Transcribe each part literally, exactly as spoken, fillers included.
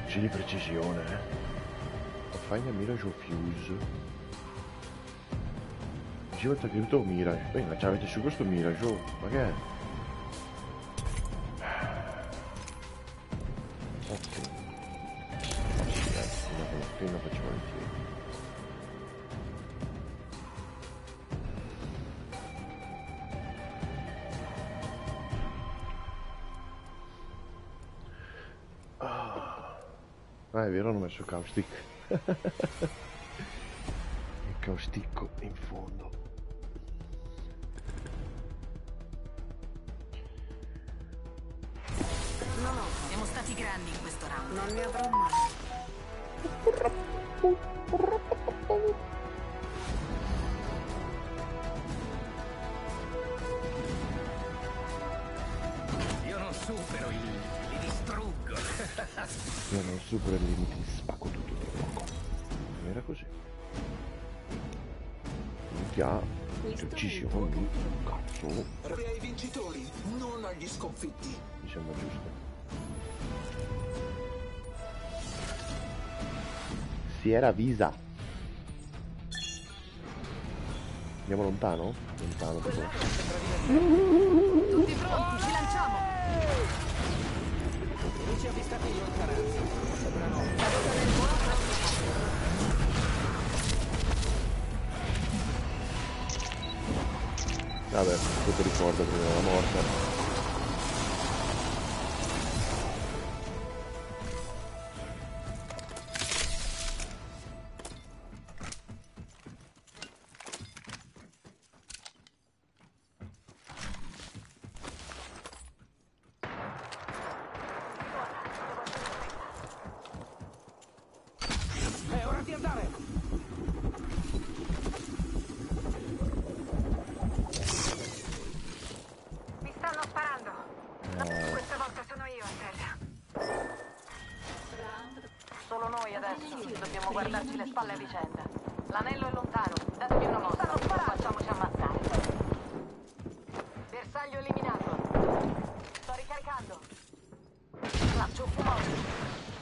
Sì, di precisione, eh. Find a Mirage o Fuse. Dicevo che ho detto Mirage. Beh, già avete su questo Mirage, oh, ma che è? Ok. Sì, dai, prima faccio volentieri. Ah, è vero, hanno messo caustic. Il causticco in fondo. No, no, siamo stati grandi in questo round. Non ne avrò mai. Io non supero i limiti, li distruggo. Io non supero i limiti, spacco tutto tra poco. Non era così. Minchia, che uccisione, cazzo. Proprio ai vincitori, non agli sconfitti. Mi sembra giusto. Si era visa. Andiamo lontano? Lontano tipo. Tutti pronti, ci lanciamo! Lui ci ha vistati in lontananza. Vabbè, questo ti ricordo prima della morte. È ora di andare! Mi stanno sparando. Eh, Questa volta sono io a terra. Solo noi adesso. Dobbiamo guardarci le spalle a vicenda. L'anello è lontano. Datevi una mossa. Stanno sparando. Facciamoci ammazzare. Bersaglio eliminato. Sto ricaricando. Lancio un fumo.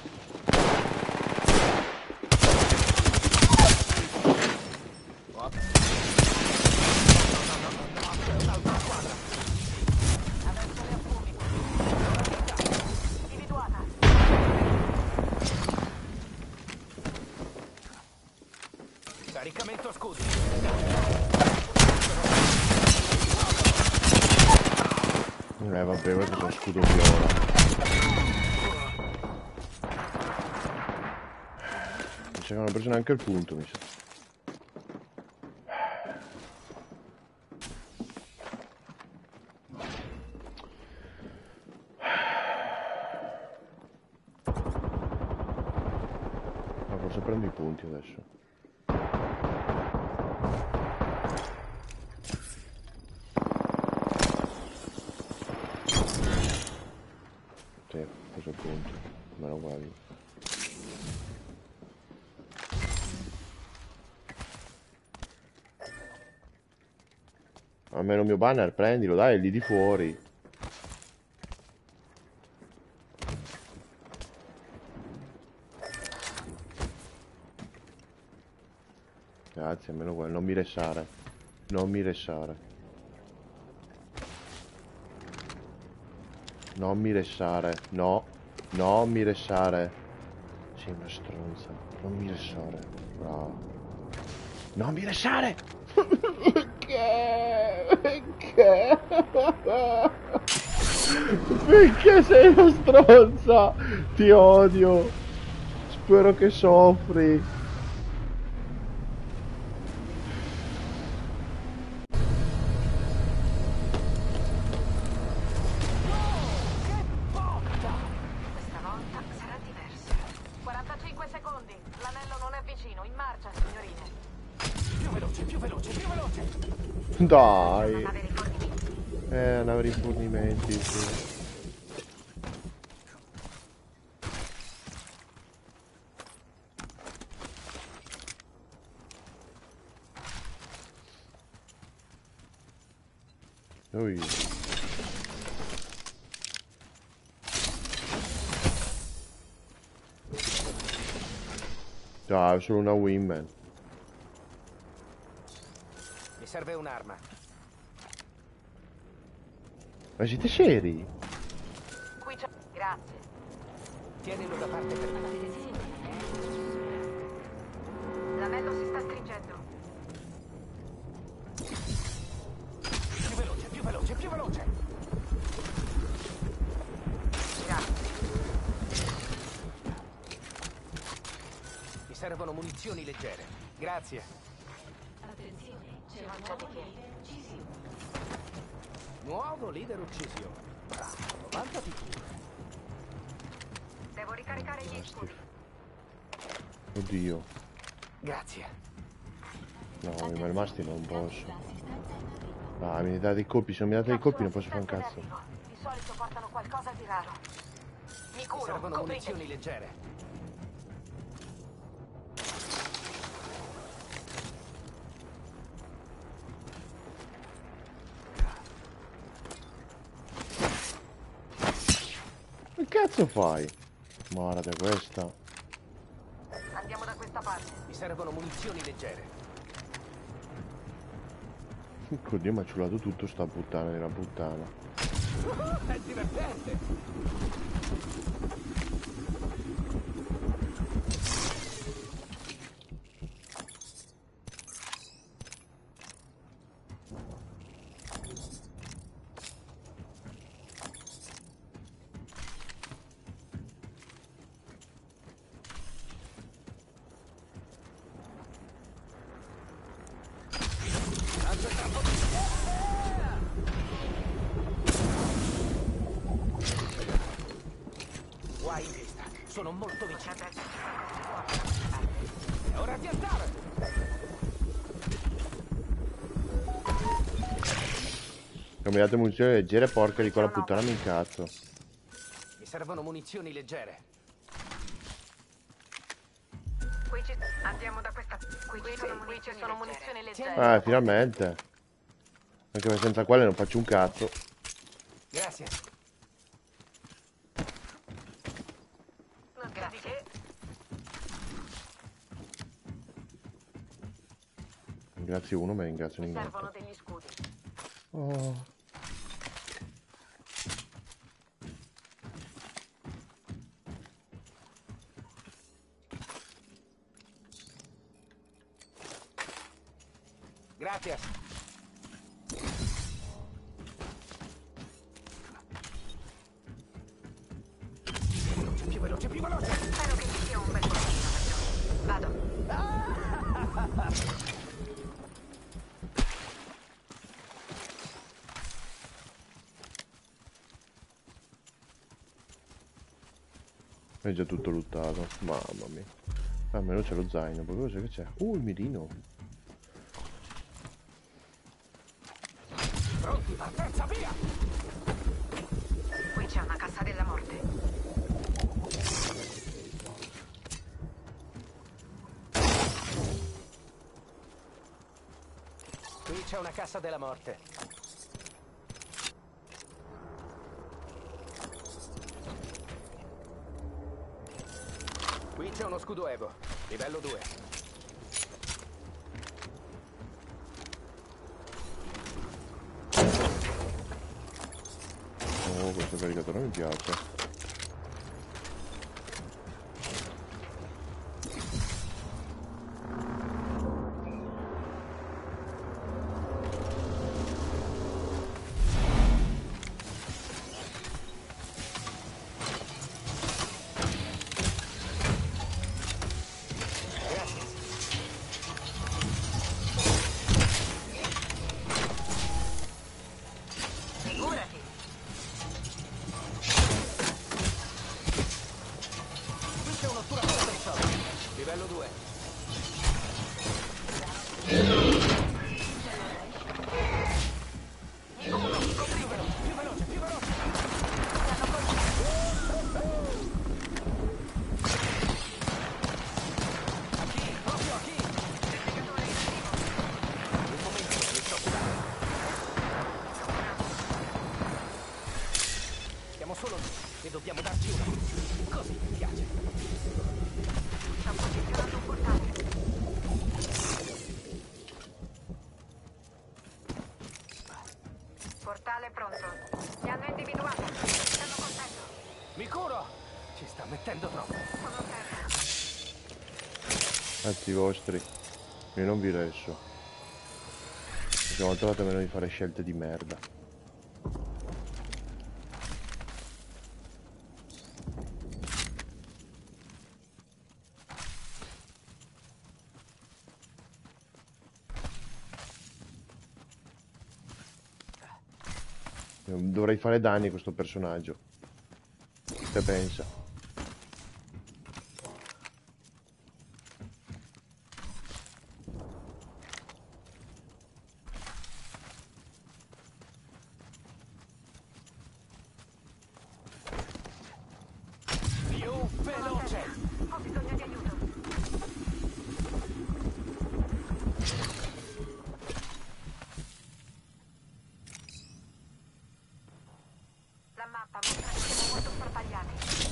Adesso le affumi. Individuata. Caricamento scudi. eh vabbè, questo è uno scudo viola. Mi sa che hanno preso neanche il punto, mi sa. Ma forse prendo i punti adesso. Sì, ho preso il punto. Me lo guardi. Almeno il mio banner prendilo, dai, è lì di fuori. Grazie, almeno quello. Non mi ressare. Non mi ressare. Non mi ressare. No. Non mi ressare. Sei una stronza. Non mi ressare. Bravo. Non mi ressare! Perché? Perché? Perché sei una stronza? Ti odio. Spero che soffri. Questa volta sarà diverso. quarantacinque secondi. L'anello non è vicino. In marcia, signorine. Più veloce, più veloce, più veloce! Dai. Nave rifornimenti. Eh, nave rifornimenti, sì. Ui. Ah, è solo una Wingman. Mi serve un'arma. Ma siete seri? Qui c'è... Grazie. Tienilo da parte per me. L'anello si sta stringendo. Più veloce, più veloce, più veloce. Grazie. Mi servono munizioni leggere. Grazie. Ci non c'è di che. Nuovo leader uccisione. Bravo, novanta P Q. Devo ricaricare gli scudi. Oddio. Grazie. No, ma i masti non posso. Ah, mi date i colpi, se non mi date i colpi non posso fare un cazzo. Di solito portano qualcosa di raro. Mi Mi curo, servono copritemi. munizioni leggere. Che cazzo fai? Guarda questa. Andiamo da questa parte. Mi servono munizioni leggere. Oddio, mi ha ciulato tutto sta puttana di una puttana. È divertente. Guai in vista. Sono molto vicino. È ora di andare. Cambiate munizioni leggere, porca di quella puttana mi incazzo. Mi servono munizioni leggere. Qui ci... Andiamo da questa... Qui ci sono, qui ci sono munizioni leggere. Ah, finalmente. Anche se senza quelle non faccio un cazzo. Grazie. Grazie. Ringrazio uno, ma ringrazio Mi niente. servono degli scudi. Oh. Grazie. Più veloce, più veloce. Spero che ci sia un bel portino. Vado. È già tutto luttato. Mamma mia. Almeno c'è lo zaino. Poi cosa che c'è? Uh, il mirino. Pronti, partenza, via. Qui c'è una cassa della morte. Qui c'è una cassa della morte. Qui c'è uno scudo Evo, livello due. Oh, questo caricatore mi piace. Figurati. sicuro! Ci sta mettendo troppo. Cazzi vostri. Io non vi resto. Perché ho trovato meno di fare scelte di merda. Dovrei fare danni a questo personaggio. Che pensa? Più veloce! Ho bisogno di aiuto. La mappa mostra che siamo molto sparpagliati.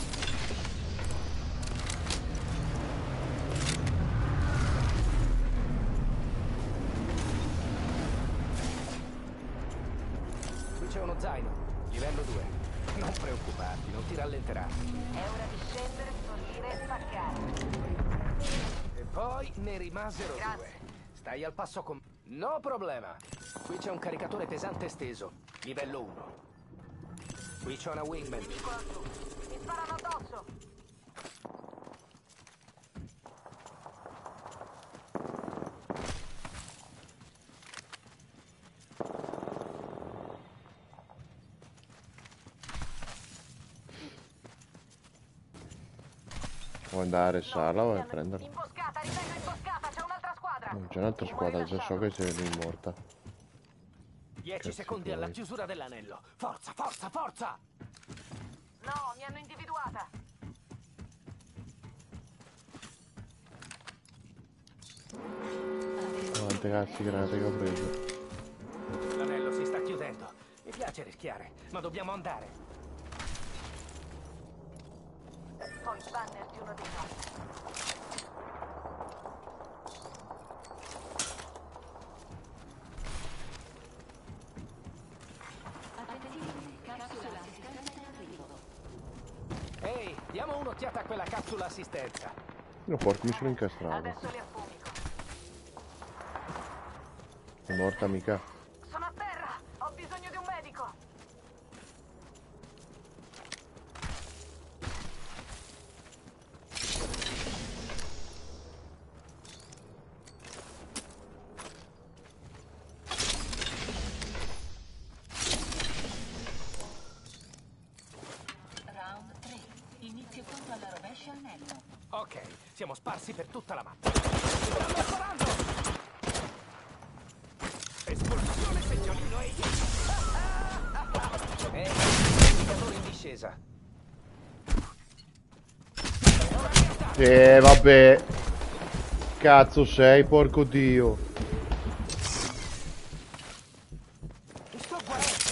Qui c'è uno zaino, livello due. Non preoccuparti, non ti rallenterà. È ora di scendere, sorrire e spaccare. E poi ne rimasero Grazie. due. Stai al passo con... No problema. Qui c'è un caricatore pesante esteso, livello uno. Qui c'è una wingman. Dico laggiù. Mi sparano addosso. Vuoi andare a Sala o Mi vuoi hanno- prenderla? Imboscata, ripeto imboscata, c'è un'altra squadra. Non c'è un'altra squadra, già so che sei lì morta. Dieci Cazzo secondi vuoi? alla chiusura dell'anello. Forza, forza, forza! No, mi hanno individuata. Quante cazzi granate che ho preso. L'anello si sta chiudendo. Mi piace rischiare, ma dobbiamo andare. Ho il banner di uno dei nostri. Ehi, diamo un'occhiata a quella capsula assistenza. No, porco, mi sono incastrato. Adesso li affumico. È morta mica. Sono a terra, ho bisogno di un medico. Round tre. Inizio conto alla rovescia anello. Ok, siamo sparsi per tutta la mappa. Stanno sparando! Espulsione seggiolino e... Ehi, indicatore in discesa. Eh, vabbè. Cazzo sei, porco dio. Mi sto guarendo.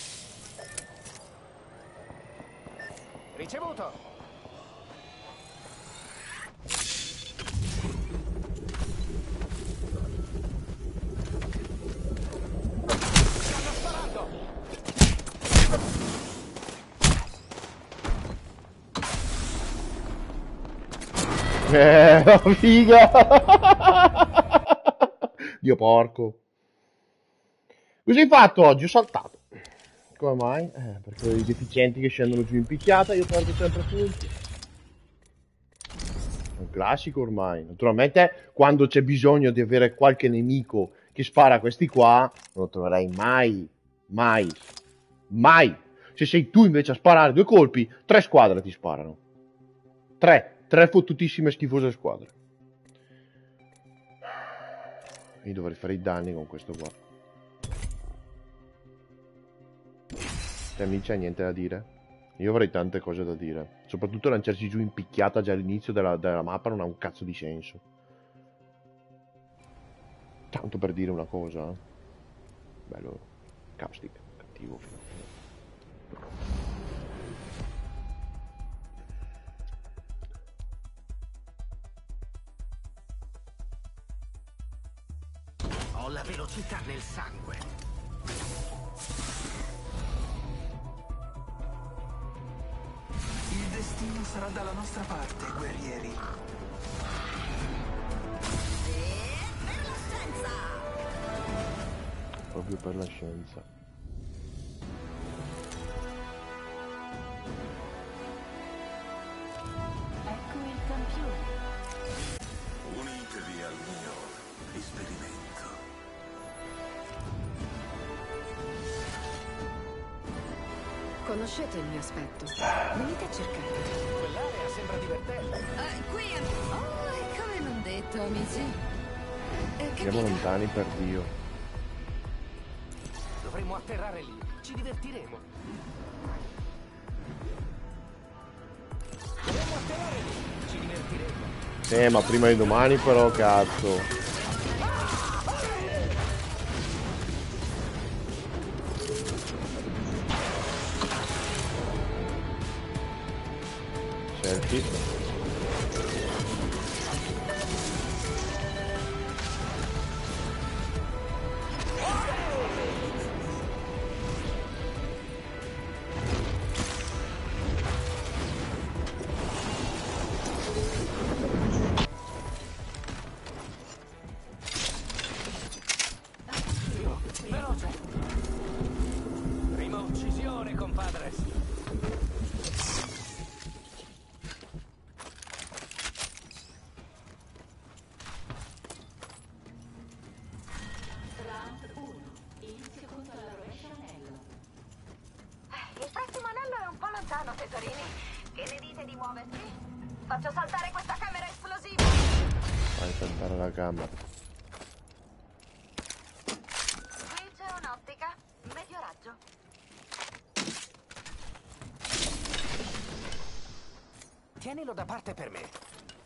Ricevuto. Stanno sparando. Eh, la figa. Dio porco. Cosa hai fatto oggi? Ho saltato. Come mai? Eh, perché i deficienti che scendono giù in picchiata io perdo sempre punti. È un classico ormai. Naturalmente quando c'è bisogno di avere qualche nemico che spara a questi qua, non lo troverai mai. Mai. Mai. Se sei tu invece a sparare due colpi, tre squadre ti sparano. Tre. Tre fottutissime schifose squadre. Io dovrei fare i danni con questo qua. Te amici hai niente da dire? Io avrei tante cose da dire. Soprattutto lanciarsi giù in picchiata già all'inizio della, della mappa non ha un cazzo di senso. Tanto per dire una cosa. Eh. Bello. Capstick. Cattivo. Ho la velocità nel sangue. Il destino sarà dalla nostra parte, guerrieri. Proprio per la scienza. Ecco il campione. Unitevi al mio esperimento. Conoscete il mio aspetto? Venite a cercare. Quell'area sembra divertente. Eh, qui è... Oh, è come non detto, amici. Eh, Andiamo capito? lontani per Dio. Dovremmo atterrare lì. Ci divertiremo. Dovremmo atterrare lì. Ci divertiremo. Eh, ma prima di domani però, cazzo. Selfie. Veloce. Prima uccisione, compadre. Round uno. Inizio contro alla rovescia anello. Il prossimo anello è un po' lontano, tesorini. Che ne dite di muoverci? Faccio saltare questa camera esplosiva. Fai saltare la camera. Qui c'è un'ottica. Medio raggio. Tienilo da parte per me.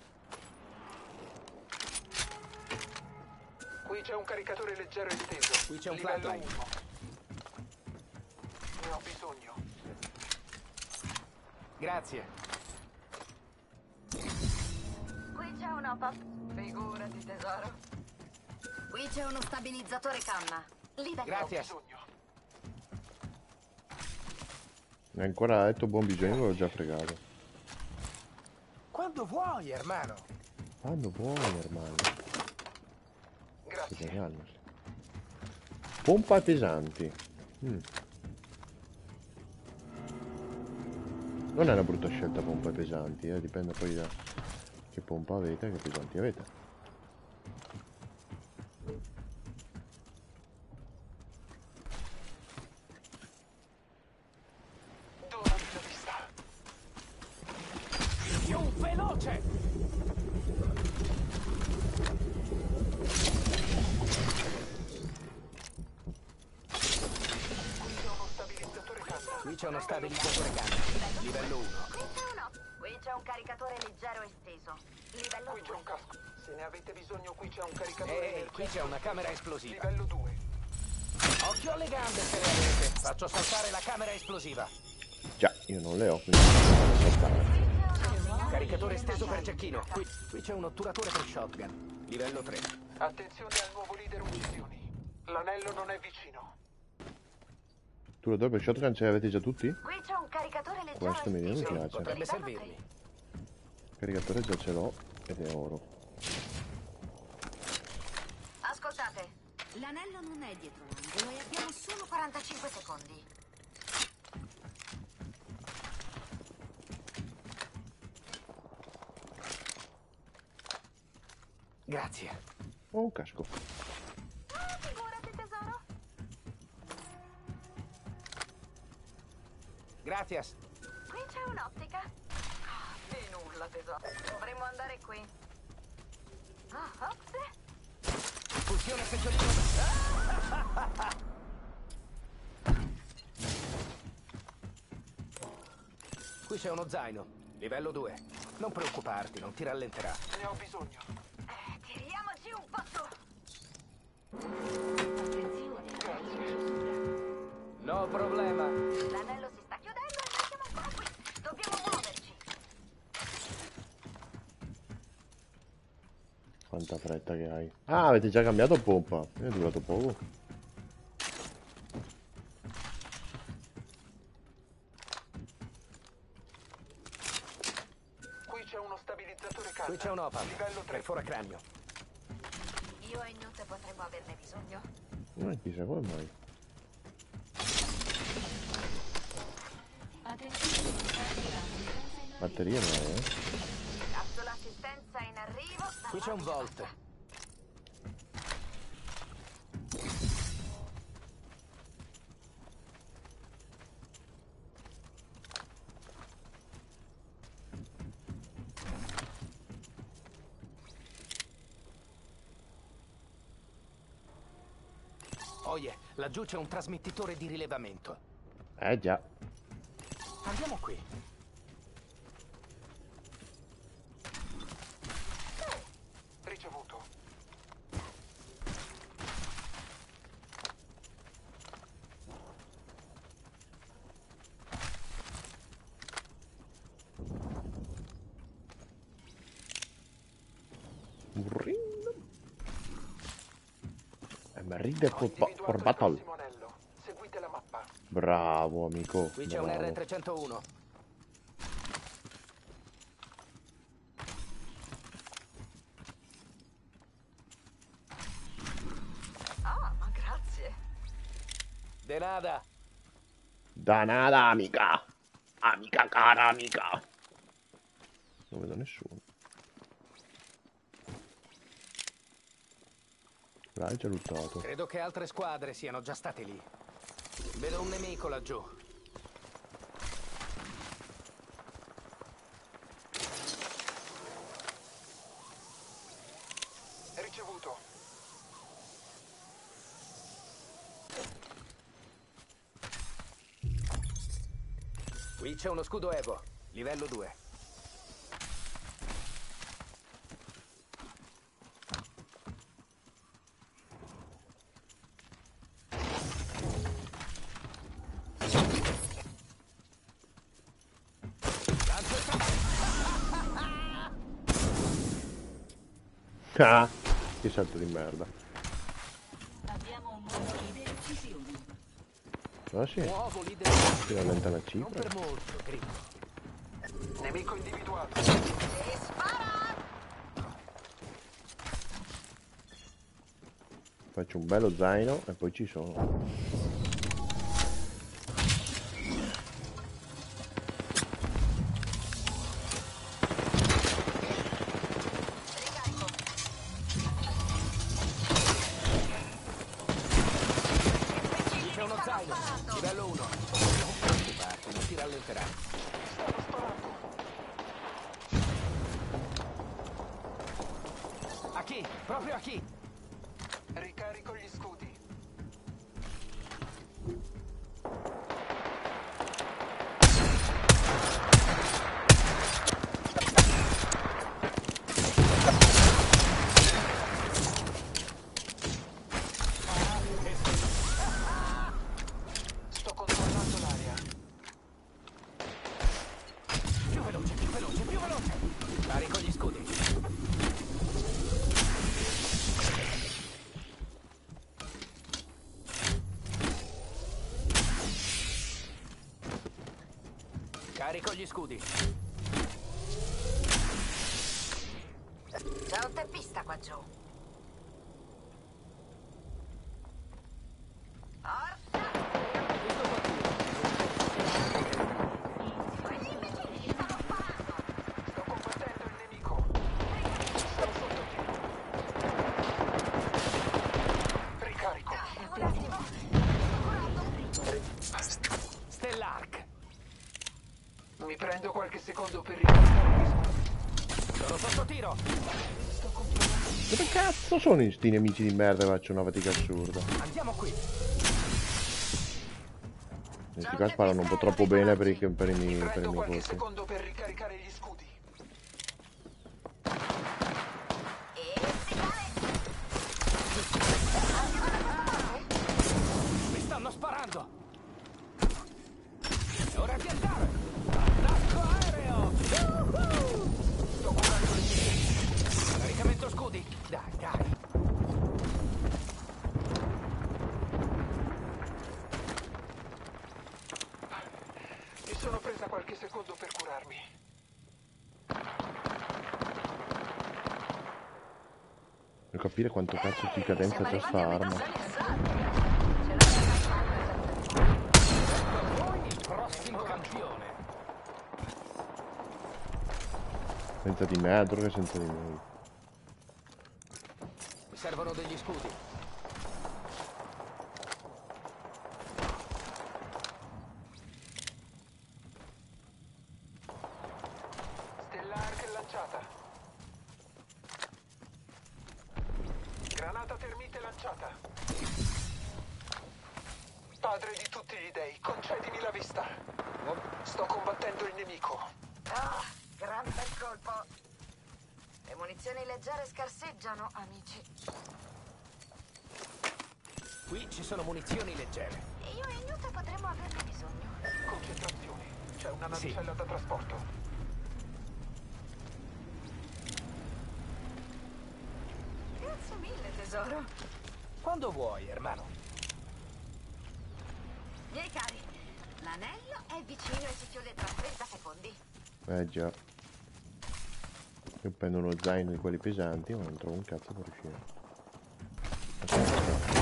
Qui c'è un caricatore leggero esteso. Qui c'è un livello flatline. uno. Ne ho bisogno. Grazie. Qui c'è un op-up. Figurati, tesoro. Qui c'è uno stabilizzatore canna. Livello. Grazie. Bisogno. E ancora ha detto buon bisogno, l'ho già fregato. Quando vuoi, hermano. Quando vuoi, hermano. Grazie. Geniale. Pompa pesanti. Mm. Non è una brutta scelta pompa pesanti, eh? Dipende poi da che pompa avete e che pesanti avete. Do la mia vista. Più veloce. Qui c'è uno stabilizzatore canna. Qui c'è uno stabilizzatore canna. Livello uno. Qui c'è uno. Qui c'è un caricatore leggero esteso. Livello Qui c'è un due. casco. Se ne avete bisogno, qui c'è un caricatore Ehi, energetico. qui c'è una camera esplosiva. Livello due. Occhio alle gambe se le avete. Faccio saltare la camera esplosiva. Già, io non le ho, quindi posso saltare. Caricatore esteso per cecchino. Qui, qui c'è un otturatore per shotgun. Livello tre. Attenzione al nuovo leader uccisioni. L'anello non è vicino. Tu lo do per shotgun ce l'avete già tutti? Qui c'è un caricatore leggero Questo mi esteso. piace. Potrebbe Livello servirmi. tre. Caricatore già ce l'ho ed è oro. Ascoltate. L'anello non è dietro l'angolo e abbiamo solo Solo quarantacinque secondi. Grazie. Ho un casco. Ah, figurati, tesoro. Grazie. Qui c'è un'ottica. Ah, di nulla, tesoro. Dovremmo andare qui. Ah, ops. Funzione seggiolino. Qui c'è uno zaino. Livello due. Non preoccuparti, non ti rallenterà. Ne ho bisogno. Eh, tiriamoci un po' su. No problema. L'anello si sta chiudendo e noi siamo ancora qui. Dobbiamo muoverci. Quanta fretta che hai. Ah, avete già cambiato pompa. È durato poco. scanna. Qui c'è un Opal. Livello tre. Perfora cranio. Io e Newt potremmo averne bisogno. Non chissà come mai. Batteria no, eh? Capsula assistenza in arrivo. Qui c'è un Volt. Oh yeah, laggiù c'è un trasmettitore di rilevamento. Eh già. Andiamo qui. Ricevuto. E mi ride Ho por, individuato por il battle. prossimo anello. Seguite la mappa. Bravo amico. Qui c'è un bravo. R trecentouno. Ah, ma grazie. De nada. Da nada amica. Amica cara amica. Non vedo nessuno. L'hai già luttato. Credo che altre squadre siano già state lì. Vedo un nemico laggiù. Ricevuto. Qui c'è uno scudo Evo, livello due. Ah, che salto di merda. Abbiamo un nuovo leader uccisioni. Ah sì, Nuovo leader. si rallenta la Non cifra. per molto, Gringo. Nemico individuato. E spara! Faccio un bello zaino e poi ci sono. Qui c'è uno zaino, livello uno. Non preoccuparti, non ti rallenterà. Stanno sparando. A chi? Proprio a chi? Ricarico gli scudi. Sto controllando l'area. Più veloce, più veloce, più veloce. Carico gli scudi. Carico gli scudi. C'è un teppista qua giù. Forza! Quegli imbecilli stanno sparando! Sto combattendo il nemico. Sono sotto te. Ricarico. Un attimo. Sto curando. Stellark. Mi prendo qualche secondo per ricaricare gli scudi. Sono sotto tiro. Sto controllando. Dove cazzo sono sti nemici di merda che faccio una fatica assurda? Andiamo qui. Questi qua sparano un po' troppo bene per i, per i Mi miei, per i prendo miei qualche colpi. secondo per ricaricare gli scudi. E segnale! Mi stanno sparando. È ora di andare. Attacco aereo. Yuhu! Sto curando il nemico. Caricamento scudi. Dai, dai. Mi sono presa qualche secondo per curarmi. Per capire quanto cazzo di cadenza c'è sta arma. Il prossimo campione. Senza di me, altro che senza di noi. Mi servono degli scudi. Stellark lanciata. Granata termite lanciata. Padre di tutti gli dei, concedimi la vista. Sto combattendo il nemico. Ah, gran bel colpo. Le munizioni leggere scarseggiano, amici. Qui ci sono munizioni leggere. Io e Newt potremmo averne bisogno. Concentrazione. C'è una Sì. navicella da trasporto. Grazie mille, tesoro. Quando vuoi, hermano. Miei cari, l'anello è vicino e si chiude tra trenta secondi. Eh già. Io prendo uno zaino di quelli pesanti, ma non trovo un cazzo per uscire. Aspetta.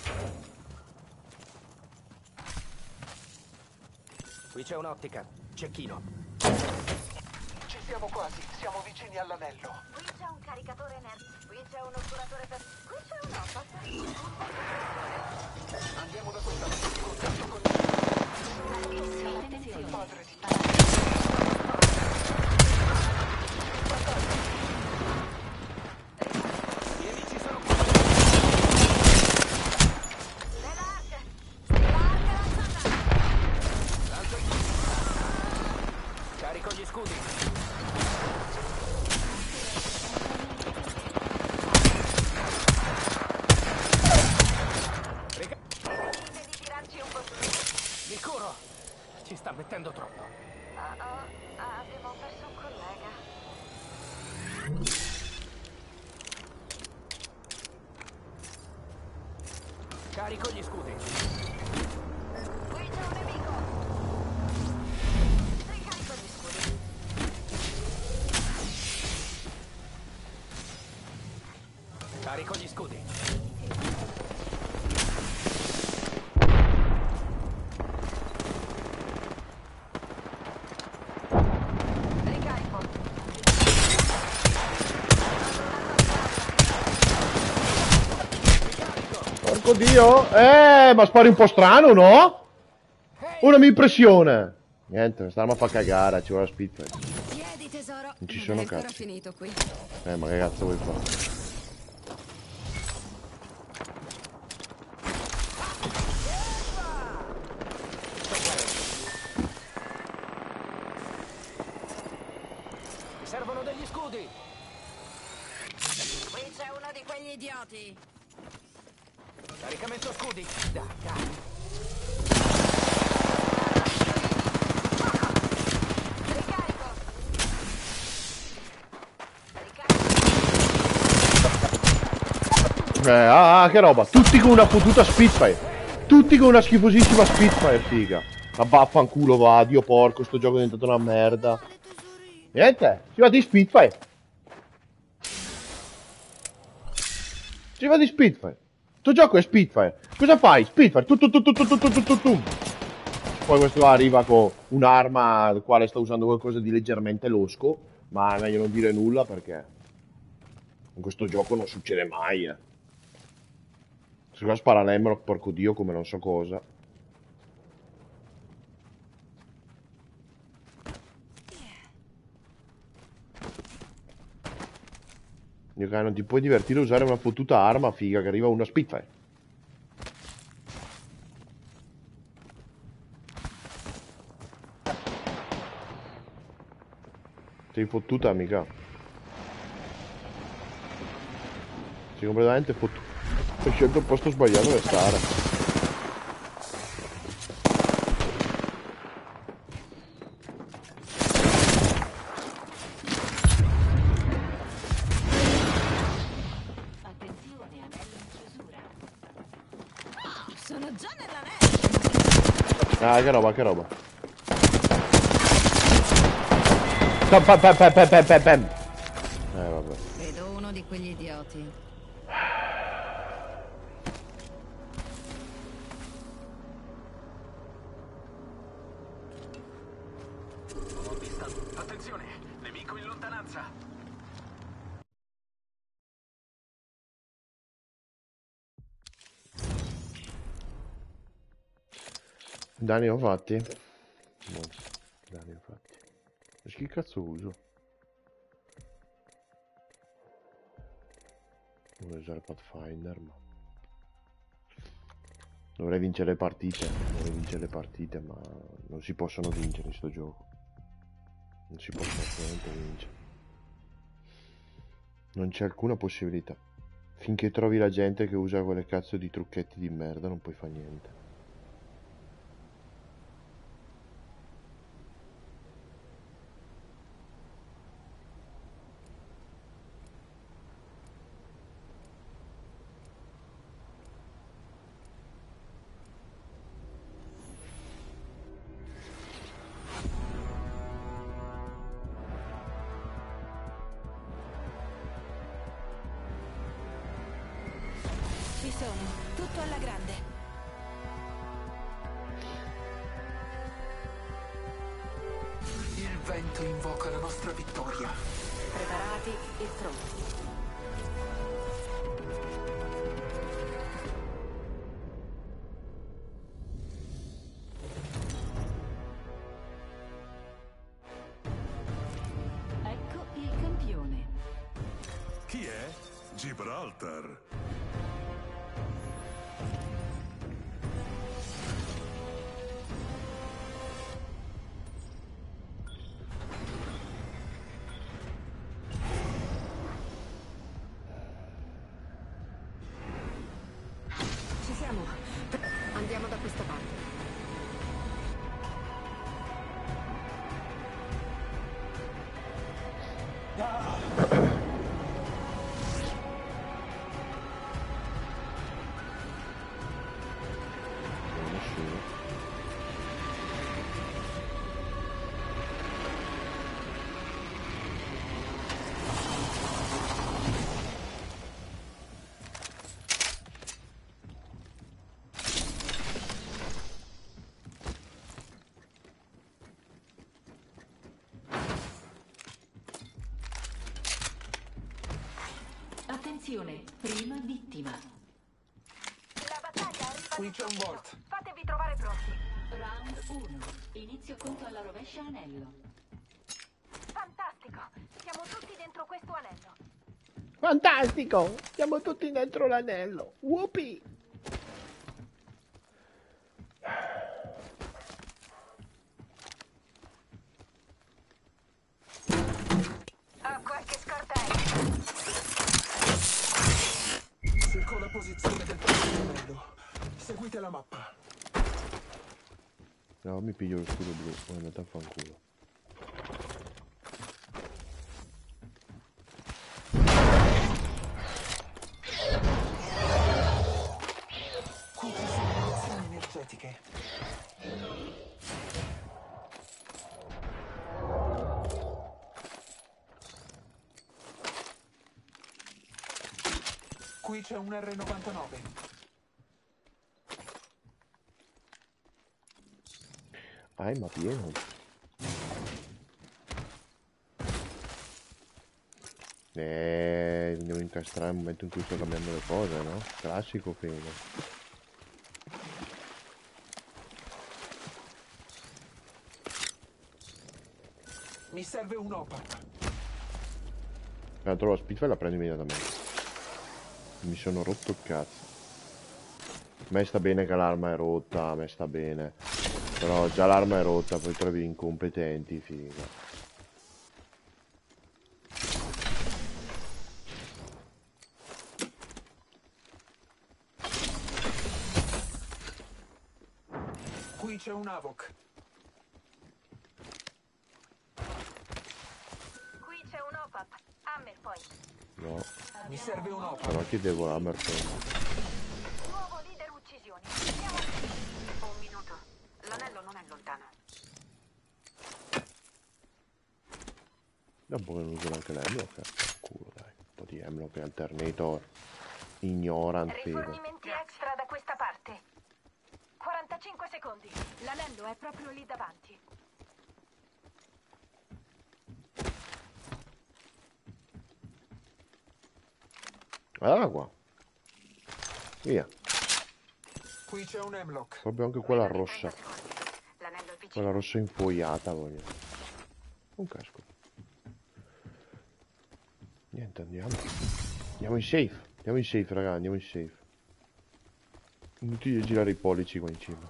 Qui c'è un'ottica. Cecchino. Ci siamo quasi, siamo vicini all'anello. Qui c'è un caricatore energia. Qui c'è un oscuratore per... Qui c'è un opas. Andiamo da questa parte. Contatto con il padre di tutti. I nemici sono qui. Stellark! Stellark lanciata! Lancio il... Carico gli scudi. Rica... Finite di tirarci un po' su. Mi curo. Ci sta mettendo troppo. Ah, ah, ah, abbiamo perso un collega. Carico gli scudi. Qui c'è un nemico. Ricarico gli scudi. Carico gli scudi. Ricarico. Porco dio! Eh, ma spari un po' strano, no? Una mia impressione. Niente, quest'arma fa cagare, ci vuole la Spitfire. Tieni tesoro. Non ci Non sono è ancora cazzi. finito qui. Eh, ma che cazzo vuoi fare? Mi servono degli scudi. Qui c'è uno di quegli idioti. Caricamento scudi. Dai, dai. Ricarico. Ricarico. Eh, ah, che roba! Tutti con una fottuta Spitfire! Tutti con una schifosissima Spitfire, figa! Ma vaffanculo va, Dio porco, sto gioco è diventato una merda. Niente, si va di Spitfire! Si va di Spitfire! Sto gioco è Spitfire! Cosa fai? Spitfire! Tu, tu, tu, tu, tu, tu, tu, tu, tu, tu. Poi questo arriva con un'arma al quale sta usando qualcosa di leggermente losco, ma è meglio non dire nulla perché in questo gioco non succede mai, eh. Se qua spara l'Emerald, porco dio, come non so cosa. Dio, che non ti puoi divertire a usare una fottuta arma, figa, che arriva una Spitfire. Sei fottuta, amica. Sei completamente fottuta. Hai scelto il posto sbagliato per stare. Attenzione, anello in chiusura. Sono già nell'anello. Ah, che roba, che roba. Pam, pam, pam, pam, pam, pam, pam. Eh, vabbè. Vedo uno di quegli idioti. lontananza. Danni ho fatti? No, danni ho fatti. E che cazzo uso? Devo usare Pathfinder, ma... Dovrei vincere le partite, dovrei vincere le partite, ma non si possono vincere in sto gioco. Non si possono assolutamente vincere. Non c'è alcuna possibilità. Finché trovi la gente che usa quelle cazzo di trucchetti di merda non puoi fare niente. Ci sono, tutto alla grande. Il vento invoca la nostra vittoria. Preparati e pronti. Ecco il campione. Chi è? Gibraltar. Ci siamo. Andiamo da questa parte. Nessuno. Attenzione, prima vittima. La battaglia arriva. Qui c'è un Volt. Fatevi trovare pronti. Round uno. Inizio conto alla rovescia anello. Fantastico. Siamo tutti dentro questo anello. Fantastico! Siamo tutti dentro l'anello. Whoopee! Ho qualche scortella. Seconda posizione del primo anello. Seguite la mappa. No, mi piglio lo scudo blu. Poi andate a fanculo. Qui ci sono munizioni energetiche. Qui c'è un R novantanove. Ah, ma pieno. Eh, devo incastrare il momento in cui sto cambiando le cose, no? Classico film. Mi serve un O P A P. La trovo la Spitfire e la prendo immediatamente. Mi sono rotto il cazzo. A me sta bene che l'arma è rotta, a me sta bene. Però già l'arma è rotta, poi trovi incompetenti, figa. Qui c'è un Avoc. Qui c'è un O P A P. Hammer point. No, Mi serve un O P A P. però chi devo l'hammer point? Nuovo leader uccisioni. Andiamo. Un minuto. L'anello non è lontano. Dopo che non uso neanche l'Hemlock, eh, culo dai. Un po' di Hemlock e Alternator. Ignorant, figa. Rifornimenti extra da questa parte. quarantacinque secondi. L'anello è proprio lì davanti. Acqua. Via. Qui c'è un hemlock. Proprio anche quella rossa. L'anello è vicino. Quella rossa infoiata, voglio. Un casco. Niente, andiamo. Andiamo in safe. Andiamo in safe, raga, andiamo in safe. Inutile girare i pollici qua in cima.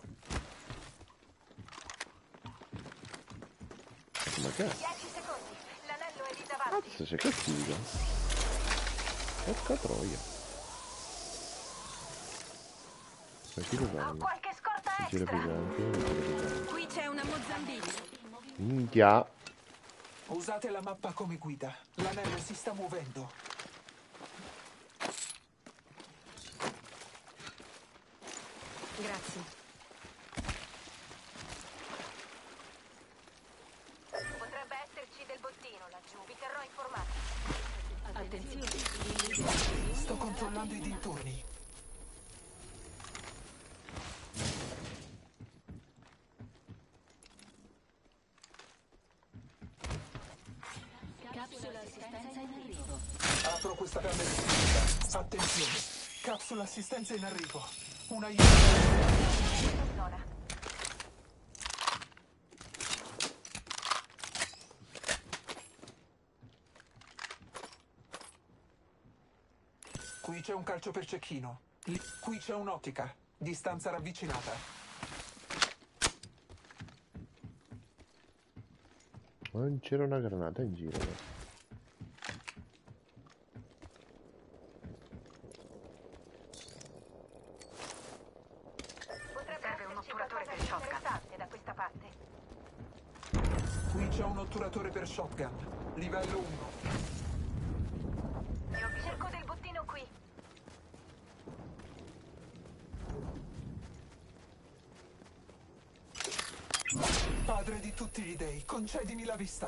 Ma che? dieci secondi. L'anello è lì davanti. Cazzo, sei cattiva. Porca troia. Questi Ho dov'hanno? qualche scorta Gira extra. pesante, gira pesante. Qui c'è una Mozambique. Minchia. Usate la mappa come guida. L'anello si sta muovendo. Grazie. Potrebbe esserci del bottino laggiù. Vi terrò informati. Attenzione. Sto controllando i dintorni. Capsula assistenza in arrivo. Apro questa camera di segurità. Attenzione. Capsula assistenza in arrivo. Un aiuto. Zona. Qui c'è un calcio per cecchino. Lì- Qui c'è un'ottica. Distanza ravvicinata. Ma non c'era una granata in giro. No? Potrebbe esserci un otturatore per shotgun da questa parte. Qui c'è un otturatore per shotgun. Livello uno. Ne ho cerco del bottino qui. Padre di tutti gli dei, concedimi la vista.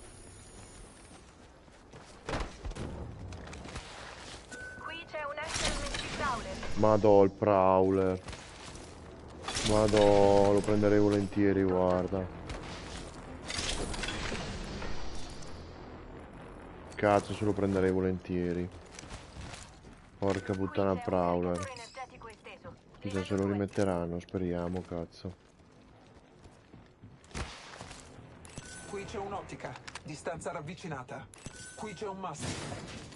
Qui c'è un S M G Prowler. Madò il Prowler. Madò, lo prenderei volentieri, guarda. Cazzo, se lo prenderei volentieri. Porca puttana Qui c'è un Prowler. caricatore energetico esteso. Chissà se lo rimetteranno, speriamo, cazzo. Qui c'è un'ottica. Distanza ravvicinata. Qui c'è un mastico.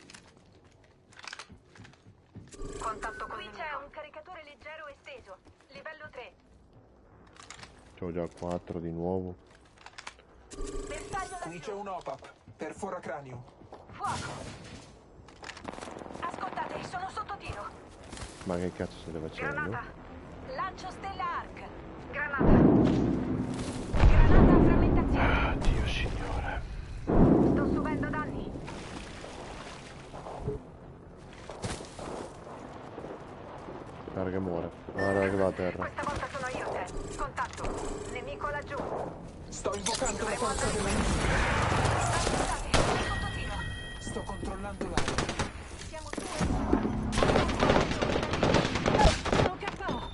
Contatto con Qui c'è un caricatore leggero esteso. Livello tre. C'ho già quattro di nuovo. Bersaglio Qui c'è laggiù. un O P A P. Perfora cranio. Fuoco. Ascoltate, sono sotto tiro. Ma che cazzo state facendo? Granata. Lancio stella arc. Granata. Granata a frammentazione. Ah, Dio signore. Sto subendo danni. Guarda che muore. Guarda che va a terra. Questa volta sono io, Sam. Contatto. Nemico laggiù. Sto invocando la Dovremmo forza andare della luce. Ascoltate, sono sotto tiro. Sto controllando l'aria. Siamo due. Sono K O.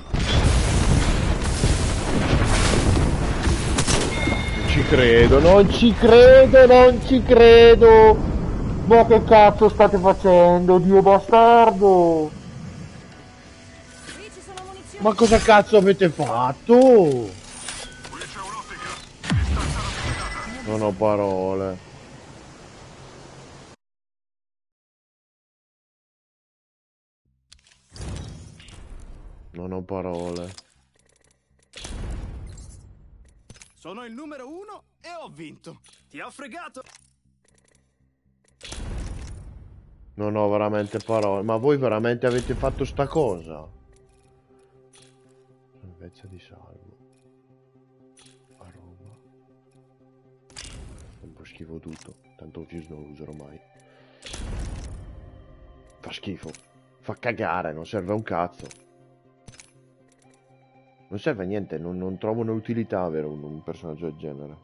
Non ci credo, non ci credo, non ci credo. Ma che cazzo state facendo, Dio bastardo? Qui ci sono munizioni. Ma cosa cazzo avete fatto? Qui c'è un'ottica. Distanza ravvicinata. Non ho parole. Non ho parole. Sono il numero uno e ho vinto. Ti ho fregato. Non ho veramente parole. Ma voi veramente avete fatto sta cosa? Salvezza di salvo. A Roma. Un po' schifo tutto. Tanto Fuse non lo userò mai. Fa schifo. Fa cagare, non serve a un cazzo. Non serve a niente, non, non trovo un'utilità avere un, un personaggio del genere.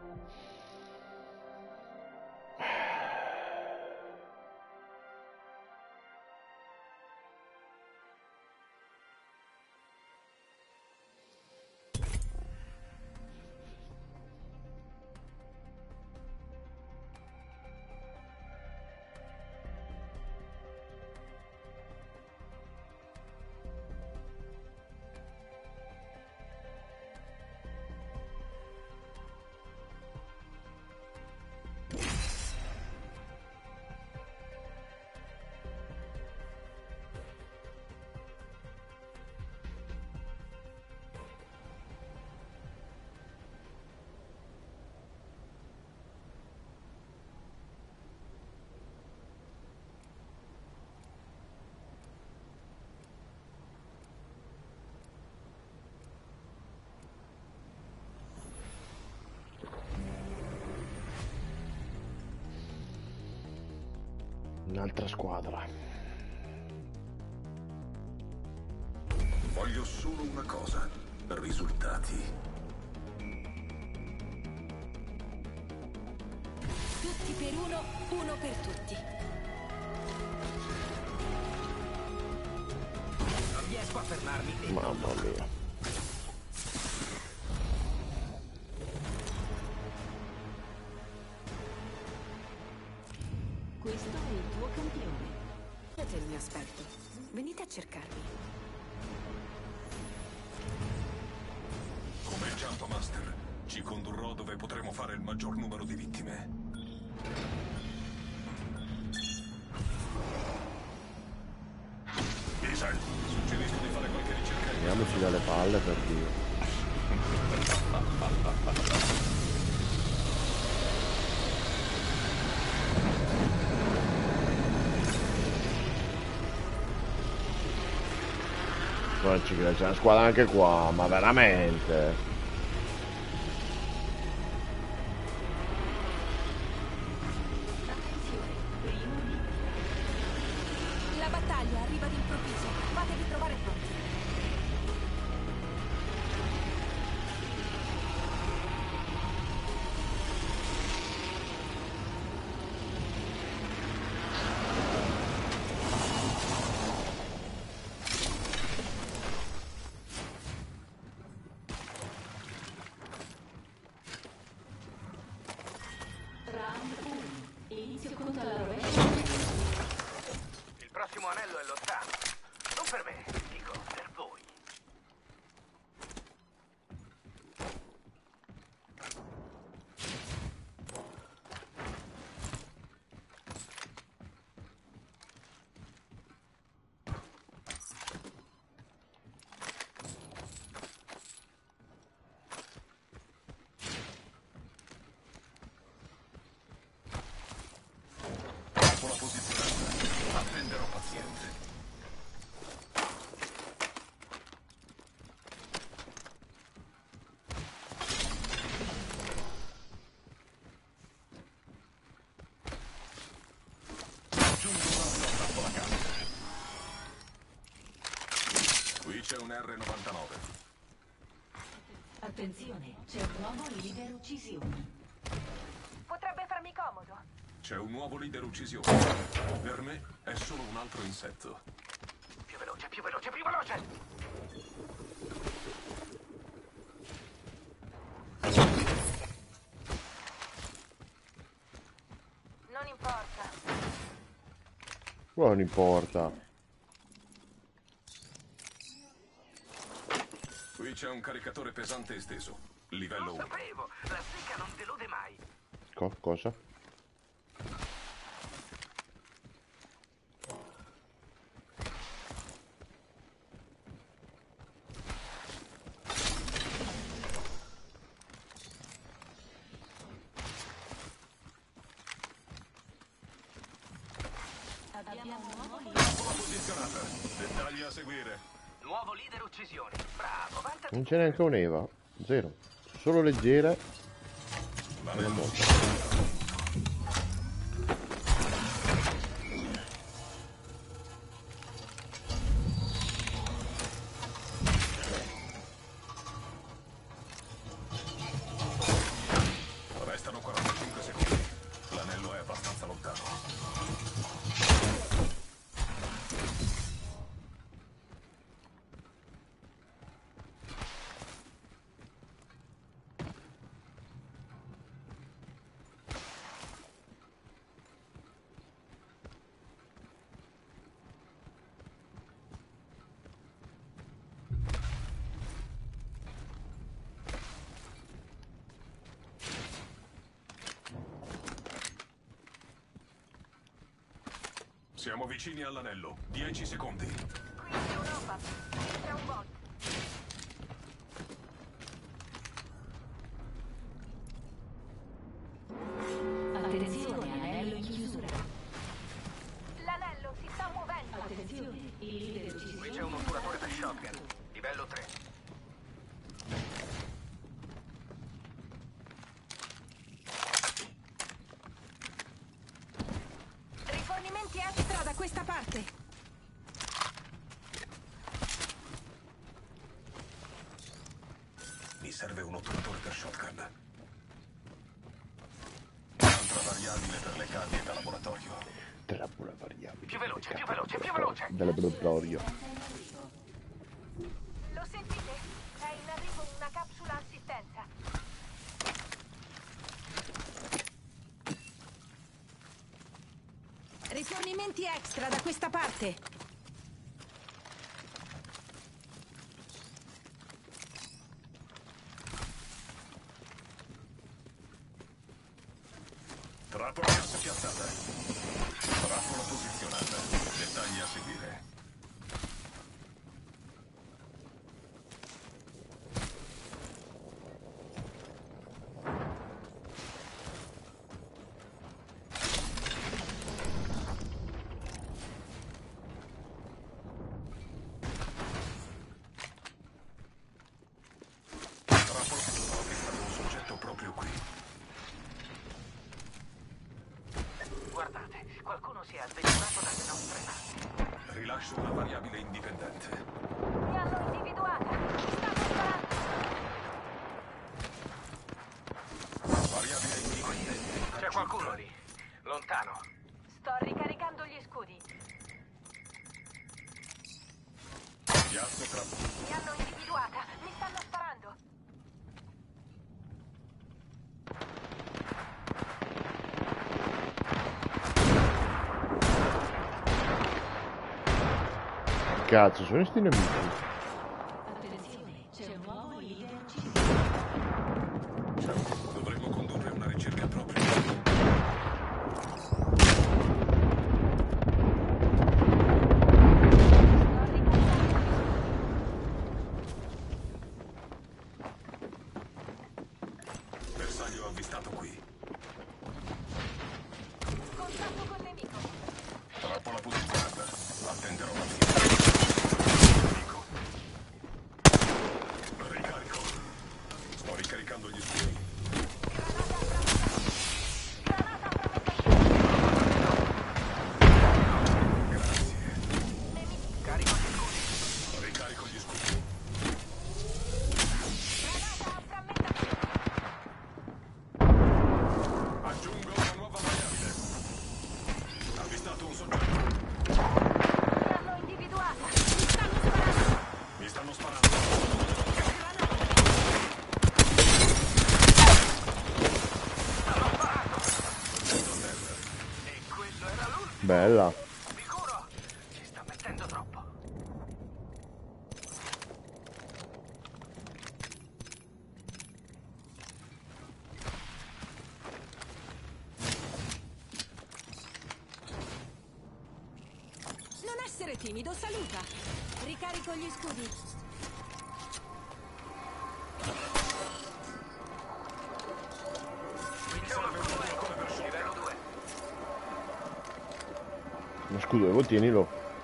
Un'altra squadra. Voglio solo una cosa: risultati. Tutti per uno, uno per tutti. Non riesco a fermarmi. Mamma mia. Questo è il tuo campione. Vedete il mio aspetto. Venite a cercarmi. Come Jump Master, ci condurrò dove potremo fare il maggior numero di vittime. Isaac, suggerisco di fare qualche ricerca. Andiamoci dalle palle, per Dio. Non ci credo, c'è una squadra anche qua, ma veramente. La battaglia arriva d'improvviso. Fatevi trovare pronti. Round uno. Inizio conto alla rovescia. Il prossimo anello è lontano. Non per me, dico per voi. Dopo la posizione, attenderò paziente. Giungo proprio a trappola carica. Qui c'è un erre novantanove. Attenzione, c'è un uomo leader uccisioni. Potrebbe farmi comodo. C'è un nuovo leader uccisione. Per me è solo un altro insetto. Più veloce, più veloce, più veloce! Non importa. Non importa. Qui c'è un caricatore pesante esteso. Livello uno. Sapevo, la secca non delude mai. Co- cosa? Abbiamo un nuovo leader. Posizionata. Dettagli a seguire. Nuovo leader uccisioni. Bravo, vanta. Non c'è neanche un Eva. Zero. Solo leggere. La E una nella- mossa. Siamo vicini all'anello. Dieci secondi. Qui c'è un Opa. C'è un bot. Attenzione, anello in chiusura. L'anello si sta muovendo. Attenzione, il leader uccisione. Qui c'è un otturatore per shotgun. Livello tre. Rifornimenti extra da questa parte. Mi serve un otturatore per shotgun. Altra variabile per le cavie da laboratorio. Trappola variabile. Più veloce, più veloce, più veloce. Del laboratorio. Lo sentite? È in arrivo una capsula assistenza. Rifornimenti extra da questa parte. Trappola gas piazzata. Trappola posizionata. Dettagli a seguire. Trappola. Ho visto un soggetto proprio qui. Guardate, qualcuno si è avvicinato dalle nostre navi. Rilascio una variabile indipendente. Mi hanno individuata. Mi stanno sparando. Variabile indipendente. C'è qualcuno lì. Lontano. Sto ricaricando gli scudi. Piazzo trappola. Mi hanno individuata. Mi stanno sparando. Cazzo, sono sti nemici. Attenzione, c'è un nuovo leader uccisione. Dovremmo condurre una ricerca propria. Bersaglio avvistato qui. Contatto col nemico. Trappola posizionata. Attenderò la fine. Nemico. Ricarico. Sto ricaricando gli scudi. Grazie. Carico gli scudi. Ricarico gli scudi. Granata a frammentazione. Aggiungo una nuova variabile. Avvistato un soggetto. Mi hanno individuata. Mi stanno sparando. Mi stanno sparando. Sottoterra. E quello era l'ultimo. Bella. Sicuro? Ci sta mettendo troppo. Non essere timido, saluta. Ricarico gli scudi. Qui c'è uno scudo eco. Livello due. Lo scudo Evo, tienilo.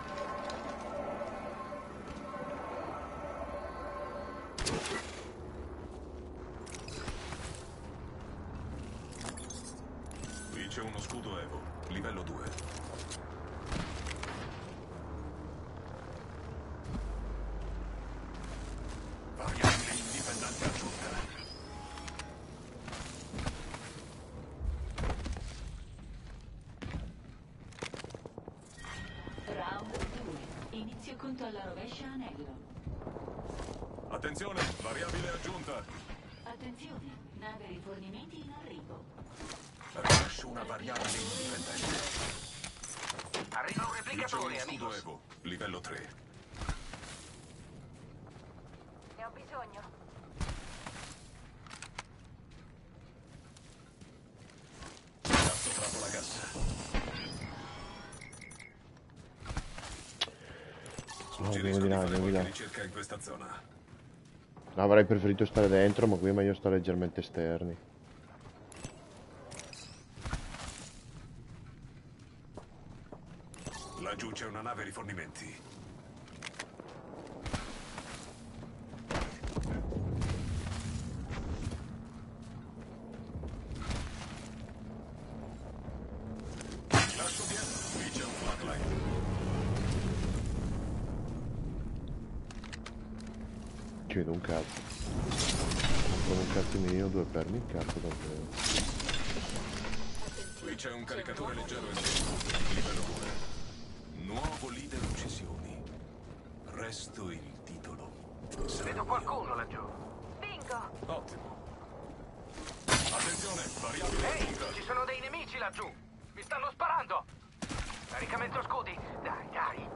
Qui c'è uno scudo Evo. Livello due. Variabile indipendente aggiunta. Round due. Inizio conto alla rovescia anello. Attenzione, variabile aggiunta. Attenzione, nave rifornimenti in arrivo. Rilascio una variabile indipendente. Arriva un Qui c'è replicatore, uno scudo amigos. Evo. Livello tre. Ne ho bisogno. Cazzo trappola gas. Preferisco di di là, fare andiamo di qualche là. ricerca in questa zona. Avrei preferito stare dentro, ma qui è meglio stare leggermente esterni. Laggiù c'è una nave rifornimenti. Lascio dietro, lì c'è un flatline. Ci vedo un cazzo. Con un cazzo mio, due perni in cazzo davvero. Qui c'è un caricatore leggero esterno, livello due. Nuovo leader uccisioni. Resto il titolo. Vedo qualcuno laggiù. Bingo! Ottimo. Attenzione, variabile Ehi, attività. ci sono dei nemici laggiù. Mi stanno sparando. Caricamento scudi. Dai, dai.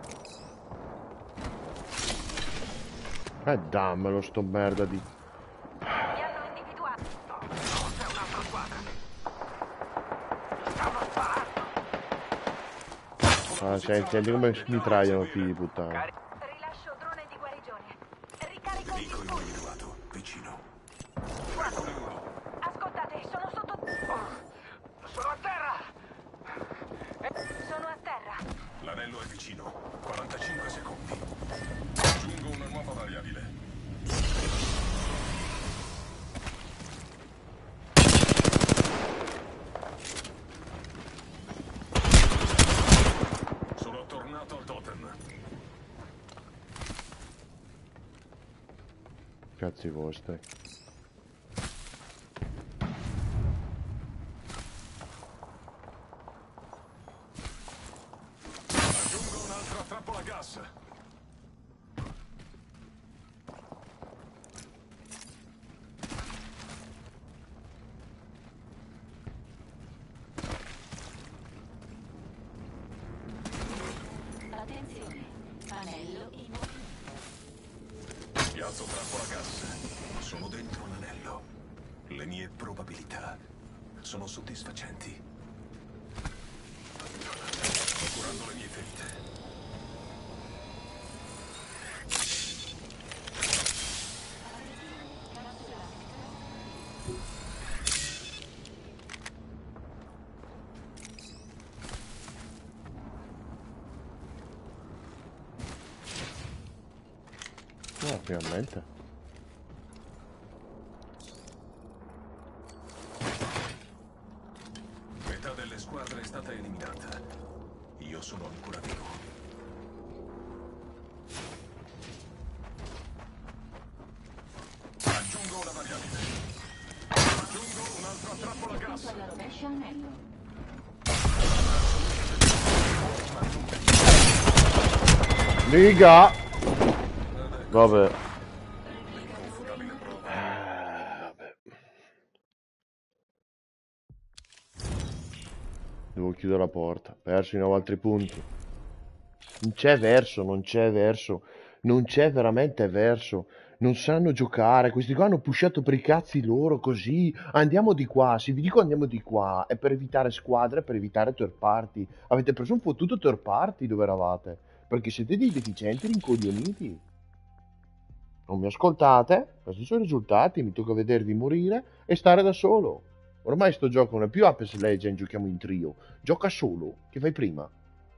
Eh dammelo sto merda di... Mi hanno individuato. No, no, c'è un'altra squadra. Mi stanno sparando. Ah, senti, senti come mitragliano, figli di puttana. Cari- Rilascio drone di guarigione. Ricarico gli Nemico scudi. individuato, vicino. Ascoltate, sono sotto... Sono a terra. Sono a terra. L'anello è vicino. quarantacinque secondi. Aggiungo una nuova variabile. Sono tornato al totem. Cazzi vostri. Aggiungo un'altra trappola gas. Attenzione, anello in Piazzo trappola gas. Sono dentro l'anello. Le mie probabilità sono soddisfacenti. Sto curando le mie ferite. No, finalmente. Metà delle squadre è stata eliminata. Io sono ancora vivo. Aggiungo una variabile. Aggiungo un'altra trappola gas. alla rovescia anello. Liga! Vabbè. Inconfutabile prova. Ah, vabbè. Devo chiudere la porta. Perso di nuovo altri punti. Non c'è verso, non c'è verso. Non c'è veramente verso. Non sanno giocare. Questi qua hanno pushato per i cazzi loro così. Andiamo di qua. Se vi dico andiamo di qua è per evitare squadre, per evitare third party. Avete preso un fottuto third party dove eravate. Perché siete dei deficienti rincoglioniti. Non mi ascoltate? Questi sono i risultati. Mi tocca vedervi morire e stare da solo. Ormai sto gioco non è più Apex Legends, giochiamo in trio. Gioca solo. Che fai prima?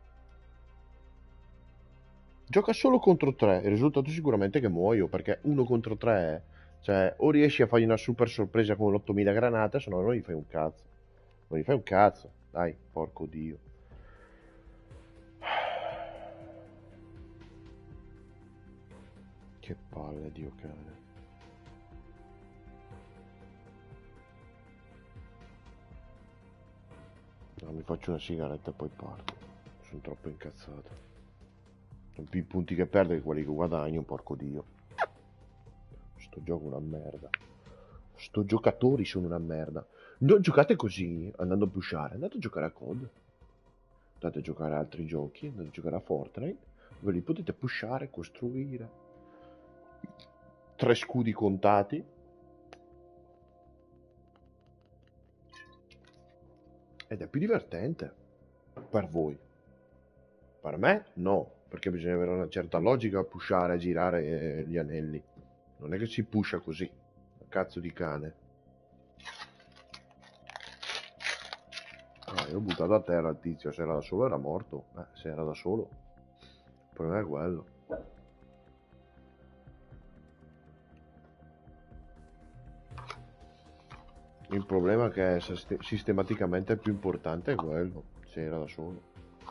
Gioca solo contro tre. Il risultato sicuramente è che muoio, perché uno contro tre è. Cioè, o riesci a fargli una super sorpresa con ottomila granate, se no non gli fai un cazzo. Non gli fai un cazzo. Dai, porco dio. Che palle, Dio cane. No, mi faccio una sigaretta e poi parto. Sono troppo incazzato. Sono più i punti che perdo che quelli che guadagno, porco dio. Sto gioco è una merda. Sto giocatori sono una merda. Non giocate così, andando a pushare. Andate a giocare a C O D. Andate a giocare a altri giochi. Andate a giocare a Fortnite. Dove li potete pushare, costruire. Tre scudi contati. Ed è più divertente. Per voi. Per me, no. Perché bisogna avere una certa logica a pushare, a girare eh, gli anelli. Non è che si pusha così. Cazzo di cane. Ah, io ho buttato a terra il tizio. Se era da solo era morto. Eh, se era da solo. Il problema è quello. Il problema è che è sistematicamente più importante è quello. Se era da solo.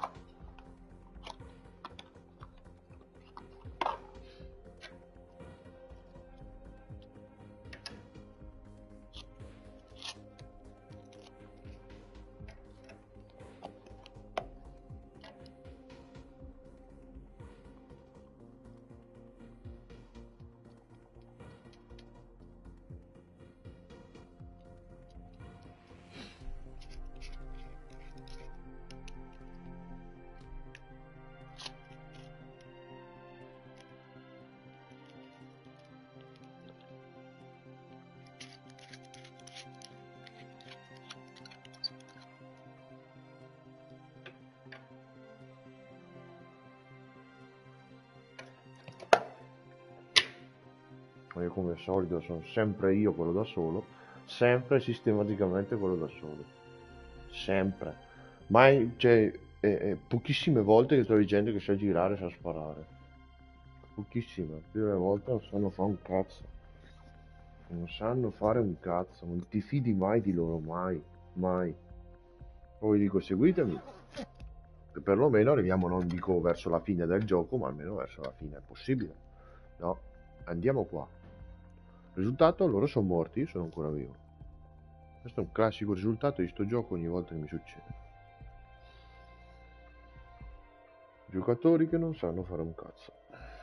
Io come al solito sono sempre io quello da solo, sempre sistematicamente quello da solo, sempre, mai, cioè, eh, eh, pochissime volte che trovi gente che sa girare e sa sparare, pochissime, più delle volte non sanno fare un cazzo, non sanno fare un cazzo, non ti fidi mai di loro, mai, mai. Poi dico seguitemi, e perlomeno arriviamo, non dico verso la fine del gioco, ma almeno verso la fine è possibile, no, andiamo qua. Risultato, loro sono morti, io sono ancora vivo. Questo è un classico risultato di sto gioco ogni volta che mi succede. Giocatori che non sanno fare un cazzo.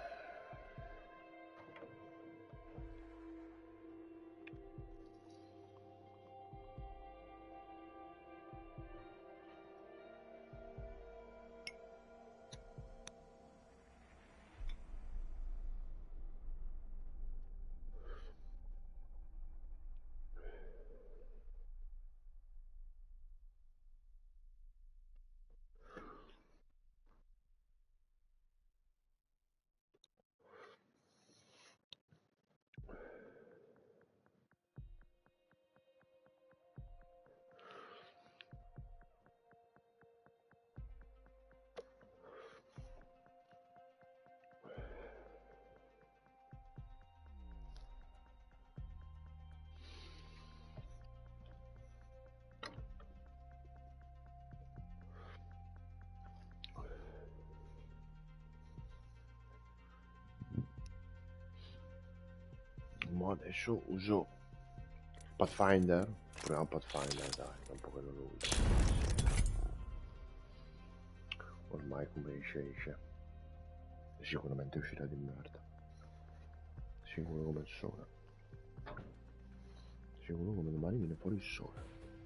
Ma adesso uso Pathfinder, proviamo Pathfinder, dai, è un po' che non lo uso. Ormai come esce esce. Sicuramente uscirà di merda. Sicuro come il sole. Sicuro come domani viene fuori il sole.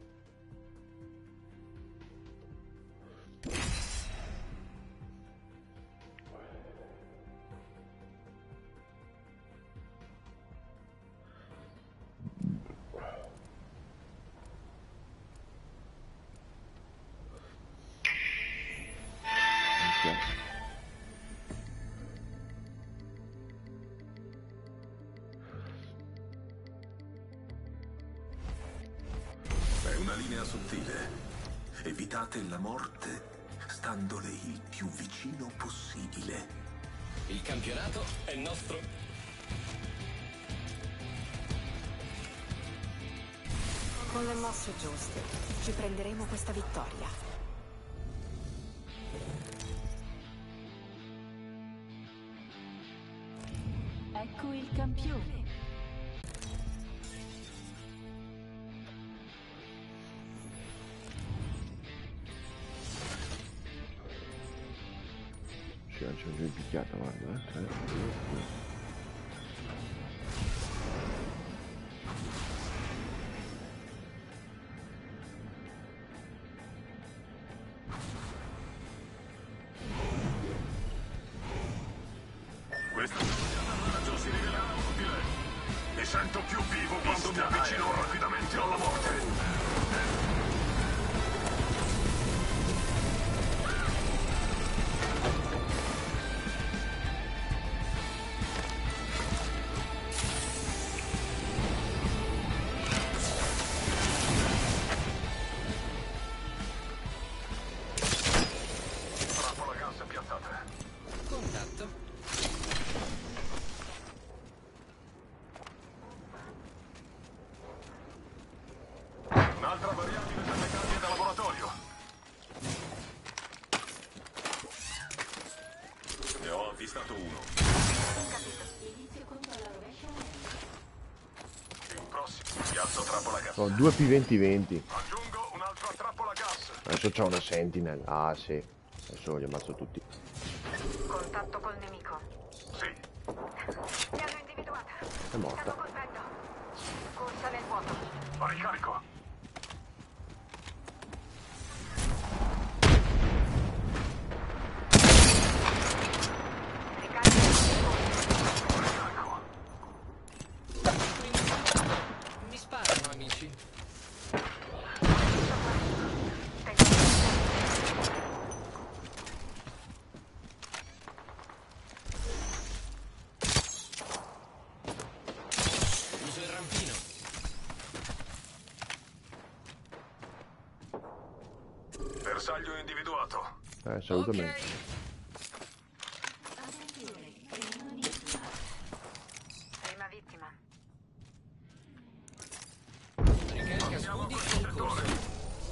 Sottile. Evitate la morte standole il più vicino possibile. Il campionato è nostro. Con le mosse giuste ci prenderemo questa vittoria. Ecco il campione. C'è un picchiata, guarda, eh. Questa personaggio si rivelerà utile. Mi sento più vivo quando mi avvicino rapidamente alla morte. Ho due P venti venti. Aggiungo un'altra trappola gas. Adesso c'ho una Sentinel. Ah sì. Adesso li ammazzo tutti. Contatto col nemico. Sì. Mi hanno individuata. È morta. Stanno colpendo. Corsa nel vuoto. La ricarico. Mi sparano, amici. Uso il rampino. Bersaglio individuato. Eh, salutami. Ok. Prima vittima. Ricarica scudi in corso.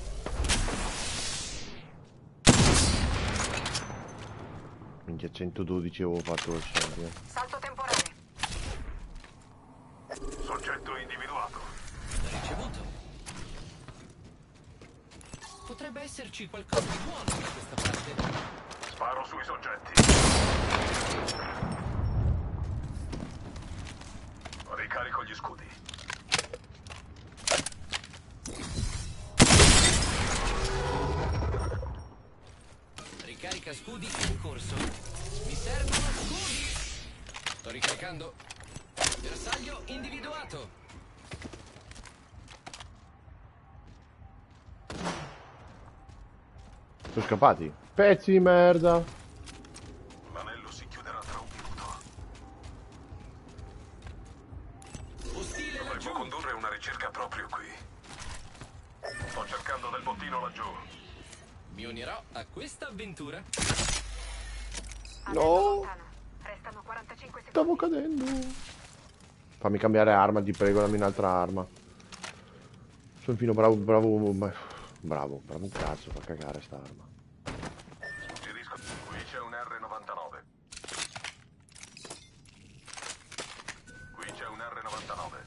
Minchia, centododici avevo fatto lo scambio. Salto temporale. Soggetto individuato. Ricevuto. Potrebbe esserci qualcosa di buono da questa parte. Sparo sui soggetti. Ricarico gli scudi. Ricarica scudi in corso. Mi servono scudi. Sto ricaricando. Bersaglio individuato. Sono scappati. Pezzi di merda. L'anello si chiuderà tra un minuto. Ostile Dovremmo laggiù. condurre una ricerca proprio qui. Sto cercando del bottino laggiù. Mi unirò a questa avventura. Anello No. lontano. Restano quarantacinque Stavo secondi. cadendo. Fammi cambiare arma, ti prego, dammi un'altra arma. Sono fino bravo, bravo, bravo, bravo un cazzo, fa cagare sta arma. Suggerisco. Qui c'è un R novantanove. Qui c'è un R novantanove.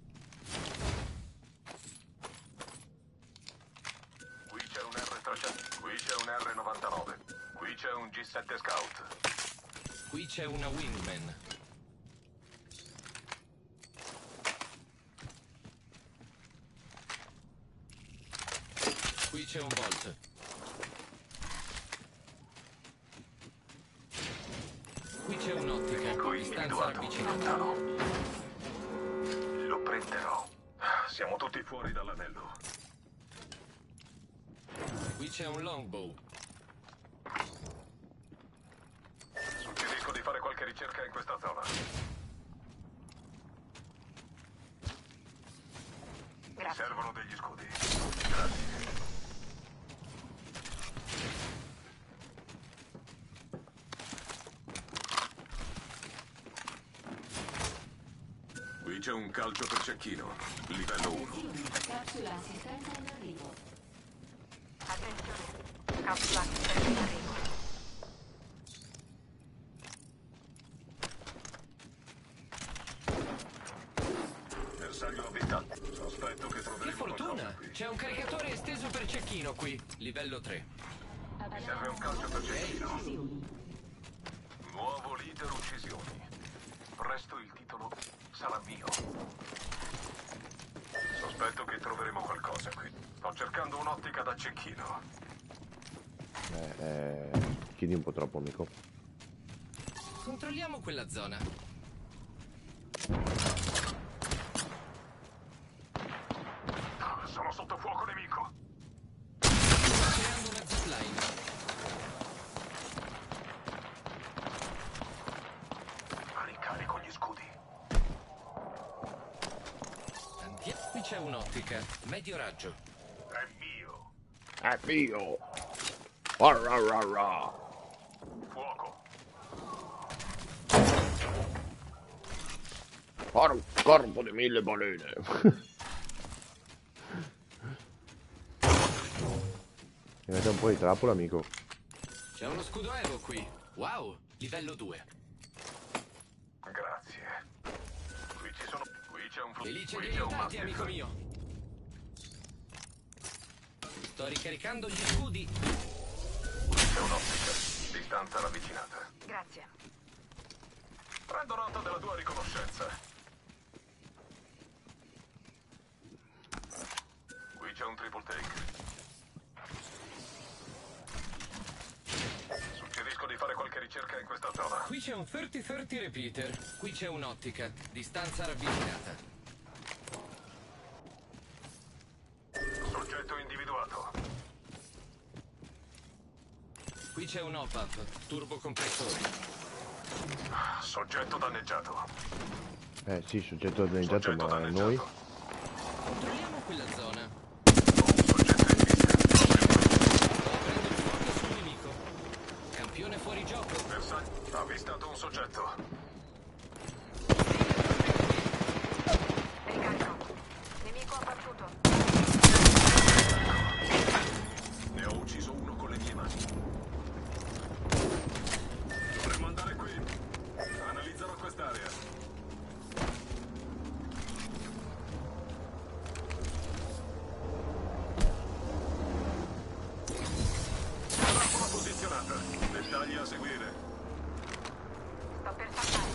Qui c'è un R trecento. Qui c'è un R novantanove. Qui c'è un G sette Scout. Qui c'è una Wingman. Qui c'è un Bolt. Qui c'è un'ottica. Nemico Distanza individuato. ravvicinata. Lontano. Lo prenderò. Siamo tutti fuori dall'anello. Qui c'è un longbow. Suggerisco di fare qualche ricerca in questa zona. Mi Grazie. servono degli scudi. Grazie. Qui c'è un calcio per cecchino, livello uno. Capsula assistenza in arrivo. Attenzione. Capsula assistenza in arrivo. Bersaglio avvistato. Sospetto che Che troveremo fortuna! qualcosa qui. C'è un caricatore esteso per cecchino qui. Livello tre. Mi serve un calcio per cecchino. Nuovo leader uccisioni. Presto il titolo sarà mio. Sospetto che troveremo qualcosa qui. Sto cercando un'ottica da cecchino. Eh, eh, chiedi un po' troppo, amico. Controlliamo quella zona. Sono sotto fuoco nemico. Sto creando una zipline. Ricarico gli scudi. Andiamo. Qui c'è un'ottica. Medio raggio. È mio. È mio. Arra, arra, arra. Fuoco. Cor- corpo di mille balene. Mi mette un po' di trappola, amico. C'è uno scudo evo qui. Wow, livello due. Grazie. Qui ci sono. Qui c'è un fl- Felice Qui di c'è un aiutarti, Mastiff. amico mio. Sto ricaricando gli scudi. C'è un'ottica. Distanza ravvicinata. Grazie. Prendo nota della tua riconoscenza. Qui c'è un triple take. Suggerisco di fare qualche ricerca in questa zona. Qui c'è un trenta trenta repeater. Qui c'è un'ottica. Distanza ravvicinata. Soggetto individuato. Qui c'è un hop-up. Turbocompressore. Soggetto danneggiato. Eh sì, soggetto danneggiato, Soggetto ma danneggiato. noi... Controlliamo quella zona. Soggetto in vista. Sto aprendo il fuoco sul nemico. Campione fuori gioco. Bersaglio. Avvistato un soggetto. Ricarico. Nemico abbattuto. Ne ho ucciso uno con le mie mani. Dovremmo andare qui. Analizzerò quest'area. Trappola posizionata. Dettagli a seguire. Sto per saltare.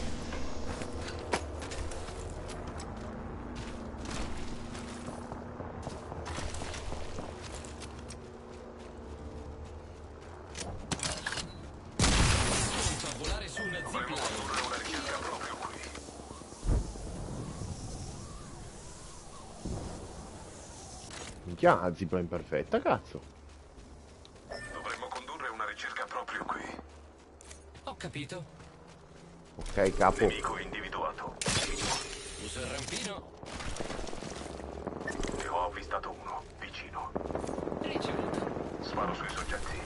Pronto a volare su una Dovremmo zipline. condurre una ricerca proprio qui. Minchia, la zipline perfetta, cazzo. Dovremmo condurre una ricerca proprio qui. Ho capito. Ok, capo. Nemico individuato. Uso il rampino. Ne ho avvistato uno, vicino. Ricevuto. Sparo sui soggetti.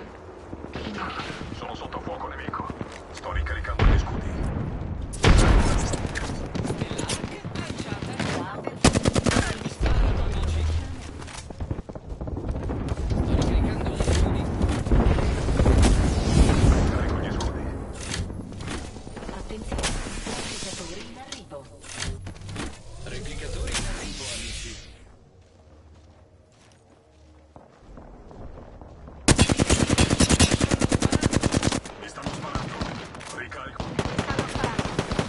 Sono sotto fuoco nemico. Sto ricaricando gli scudi. Stellark lanciata. Mi sparano amici. Sto ricaricando gli scudi. Carico gli scudi. Attenzione, replicatori in arrivo. Replicatori in arrivo, amici. Mi stanno sparando. Ricarico. Stanno sparando.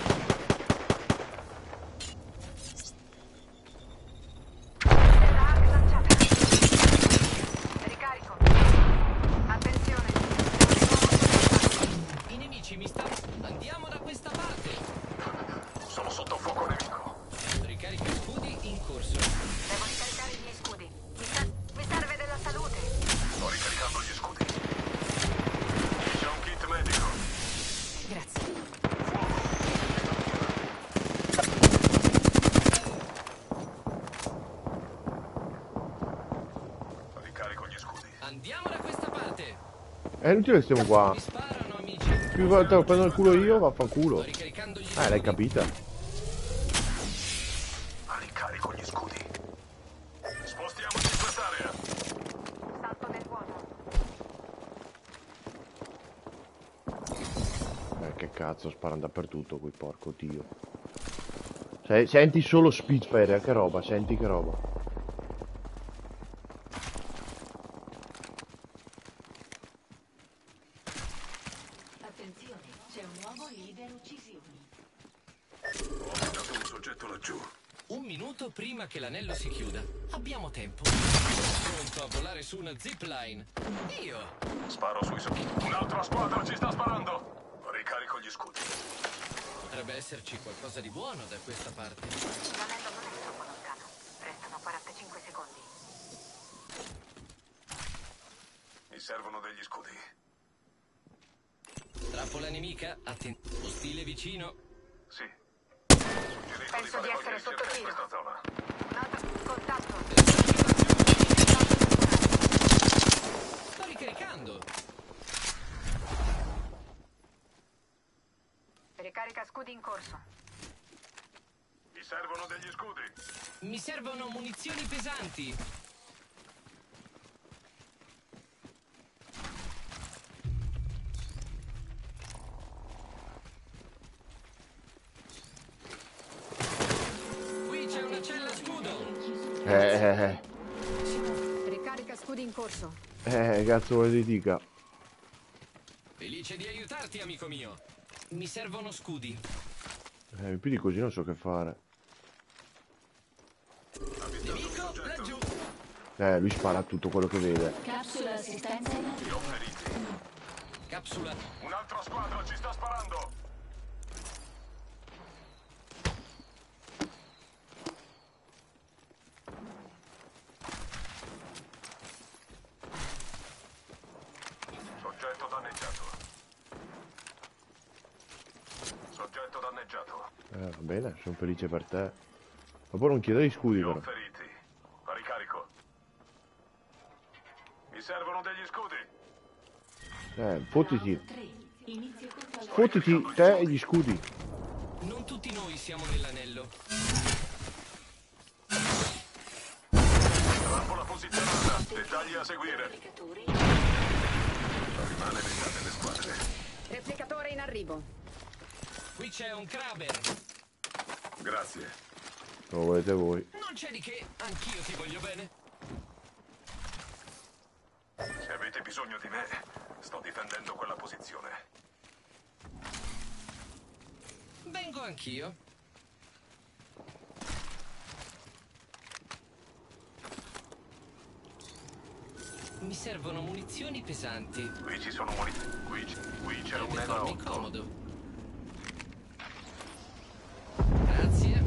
Arc lanciata. Ricarico. Attenzione. I nemici mi stanno... Andiamo da questa parte. Sono sotto fuoco nemico. Ricarica scudi in corso. Devo ricaricare i miei scudi. Mi, ser- mi serve della salute. Sto ricaricando gli scudi. C'è un kit medico. Grazie. Ricarico gli scudi. Andiamo da questa parte. È inutile che stiamo qua. Mi sparano, amici. Più volte lo prendo il culo io, Sto vaffanculo. ricaricando gli Eh, scudi. l'hai capita. Ricarico gli scudi. Spostiamoci in quest'area. Salto nel vuoto. Eh, che cazzo, sparano dappertutto qui, porco dio. Se- senti solo Spitfire, eh, che roba, senti che roba. Attenzione, c'è un nuovo leader uccisioni. Ho avvistato un soggetto laggiù. Un minuto prima che l'anello si chiuda. Abbiamo tempo. Pronto a volare su una zipline. Io. Sparo sui soggetti. Un'altra squadra ci sta sparando. Ricarico gli scudi. Potrebbe esserci qualcosa di buono da questa parte. L'anello non è troppo lontano. Restano quarantacinque secondi. Mi servono degli scudi. Trappola nemica. Attenzione. Ostile vicino. Sì. Suggerisco Penso di fare di qualche essere sotto ricerca in tiro. questa zona. Un altro contatto. Sto ricaricando. Ricarica scudi in corso. Mi servono degli scudi. Mi servono munizioni pesanti. Qui c'è una cella scudo. Eh, eh, eh. Ricarico Scudi in corso. Eh, cazzo vuoi di dica? Felice di aiutarti, amico mio. Mi servono scudi. Eh, più di così non so che fare. Nemico laggiù. Eh, lui spara tutto quello che vede. Capsula assistenza in Li ho feriti. Capsula. Un'altra squadra ci sta sparando. Soggetto danneggiato. Soggetto danneggiato. Eh, va bene, sono felice per te. Ma poi non chiedere gli scudi, Li ho però. feriti. Ricarico. Mi servono degli scudi. Eh, fottiti. tre. Inizio controllo. Fottiti te e gli scudi. Non tutti noi siamo nell'anello. Trappola posizionata. Dettagli a seguire. Replicatori. Rimane metà delle squadre. Replicatore in arrivo. Qui c'è un Kraber. Grazie. Lo volete voi. Non c'è di che, anch'io ti voglio bene. Se avete bisogno di me, sto difendendo quella posizione. Vengo anch'io. Mi servono munizioni pesanti. Qui ci sono munizioni. Qui, c- qui c'è un Per Eva farmi otto. comodo. Grazie.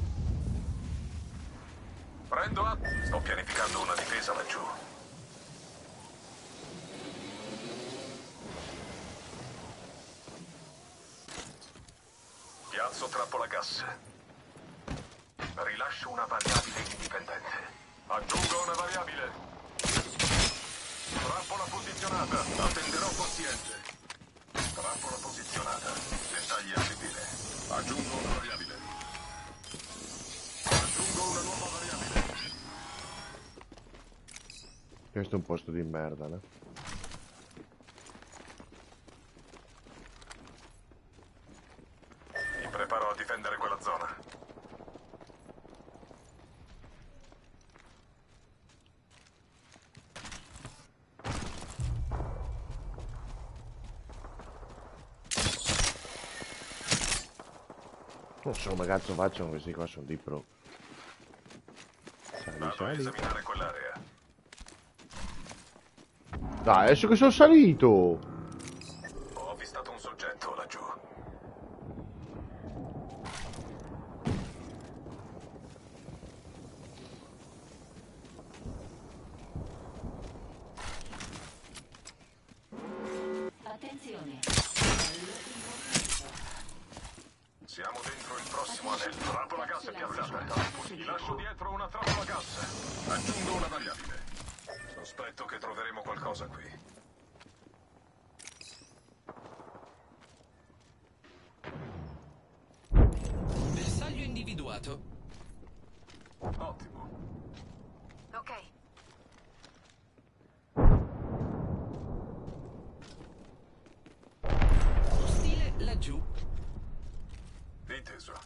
Prendo a... Sto pianificando una difesa laggiù. Piazzo trappola gas. Rilascio una variabile indipendente. Aggiungo una variabile. Trappola posizionata. Attenderò paziente. Trappola posizionata. Dettagli a seguire. Aggiungo una variabile. Aggiungo una nuova variabile. Questo è un posto di merda, no? Mi preparo a difendere quella zona. Non so come cazzo facciano questi qua, sono dei pro. Sali, Vado a sali. esaminare quell'area. Dai, adesso che sono salito! Ho avvistato un soggetto laggiù. Attenzione. Siamo dentro il prossimo anello. Trappola gas è piazzata. Ti lascio dietro una trappola gas. Aggiungo una variabile. Sospetto che troveremo qualcosa qui. Bersaglio individuato. Ottimo. Ok. Ostile laggiù. Inteso.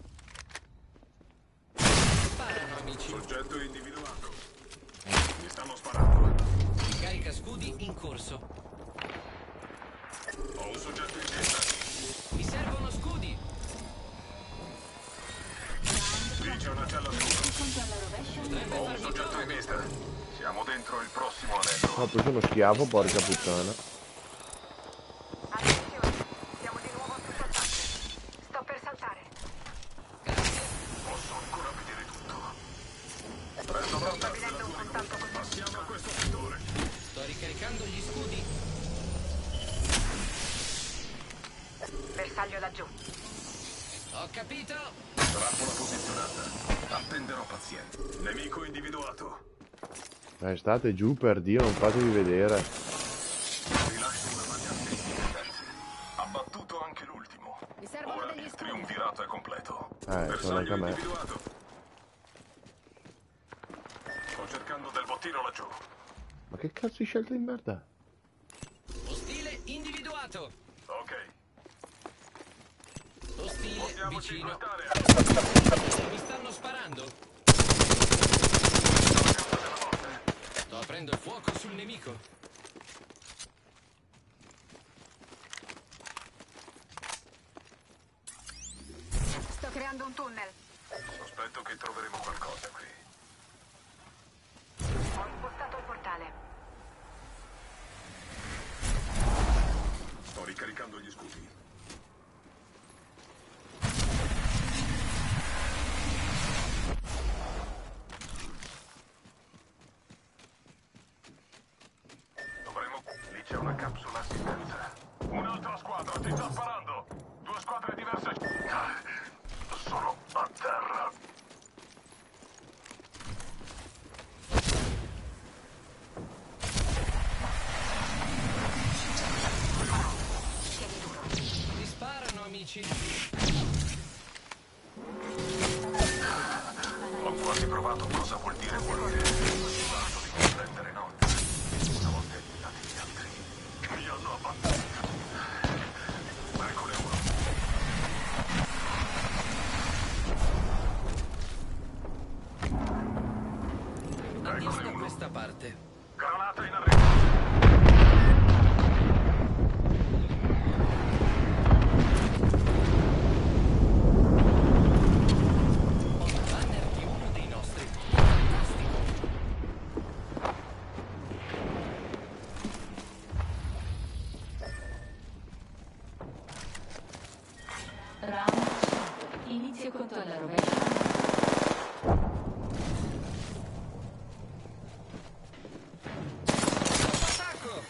Sparano, amici. Soggetto individuato. Mi stanno sparando. Ricarica scudi in corso. Ho un soggetto in testa. Mi servono scudi. Lì c'è una cella sopra. Controllo rovescio. Potrebbe Ho un farmi soggetto in comodo. vista. Siamo dentro il prossimo anello. Ho preso uno schiavo, porca puttana. Attenzione, siamo di nuovo sotto attacco. Sto per saltare. Grazie. Posso ancora vedere tutto. Prendo vantaggio Stabilendo della un tua contatto con Passiamo a questo settore. Sto ricaricando gli scudi. bersaglio laggiù. Ho capito. Trappola posizionata. Attenderò paziente. Nemico individuato. Eh, state giù, per Dio, non fatevi vedere. Rilascio una variabile indipendente. Abbattuto anche l'ultimo. Mi servono Ora degli il scudi. triumvirato è completo. Eh, sono anche a me. individuato. Sto cercando del bottino laggiù. Ma che cazzo di scelta di merda? Ostile individuato. Ok. Ostile Portiamoci in vicino. quest'area. Mi stanno sparando. Della morte. Sto aprendo il fuoco su nemico. Sto creando un tunnel. Sospetto che troveremo qualcosa qui. Ho impostato il portale. Sto ricaricando gli scudi. Dovremmo... Lì c'è una capsula assistenza. Un'altra squadra ti sta sparando. Due squadre diverse. Ah, sono a terra. Mi sparano, amici. Ho quasi provato cosa vuol dire morire. Tanto di comprendere, no? Una volta eliminati gli altri. Mi hanno abbattuto. Eccone uno. Andiamo Eccone da uno. questa parte. Granata in arrivo. Ho un banner di uno dei nostri. Fantastico. Round cinque. Inizio conto alla rovescia. Attacco!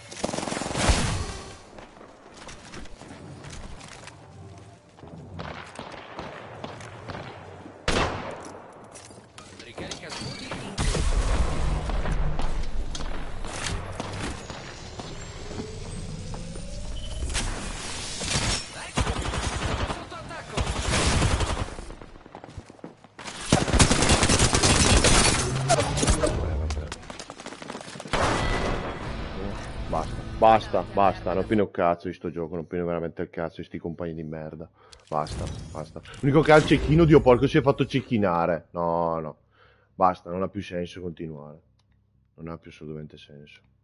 Ricarica scudi in corso. Eccomi! Sono sotto attacco! Basta, basta, basta, non più ne ho cazzo di sto gioco, non più ne ho veramente il cazzo di sti compagni di merda. Basta, basta. L'unico che ha il cecchino, Dio porco, si è fatto cecchinare. No, no. Basta, non ha più senso continuare. Non ha più assolutamente senso.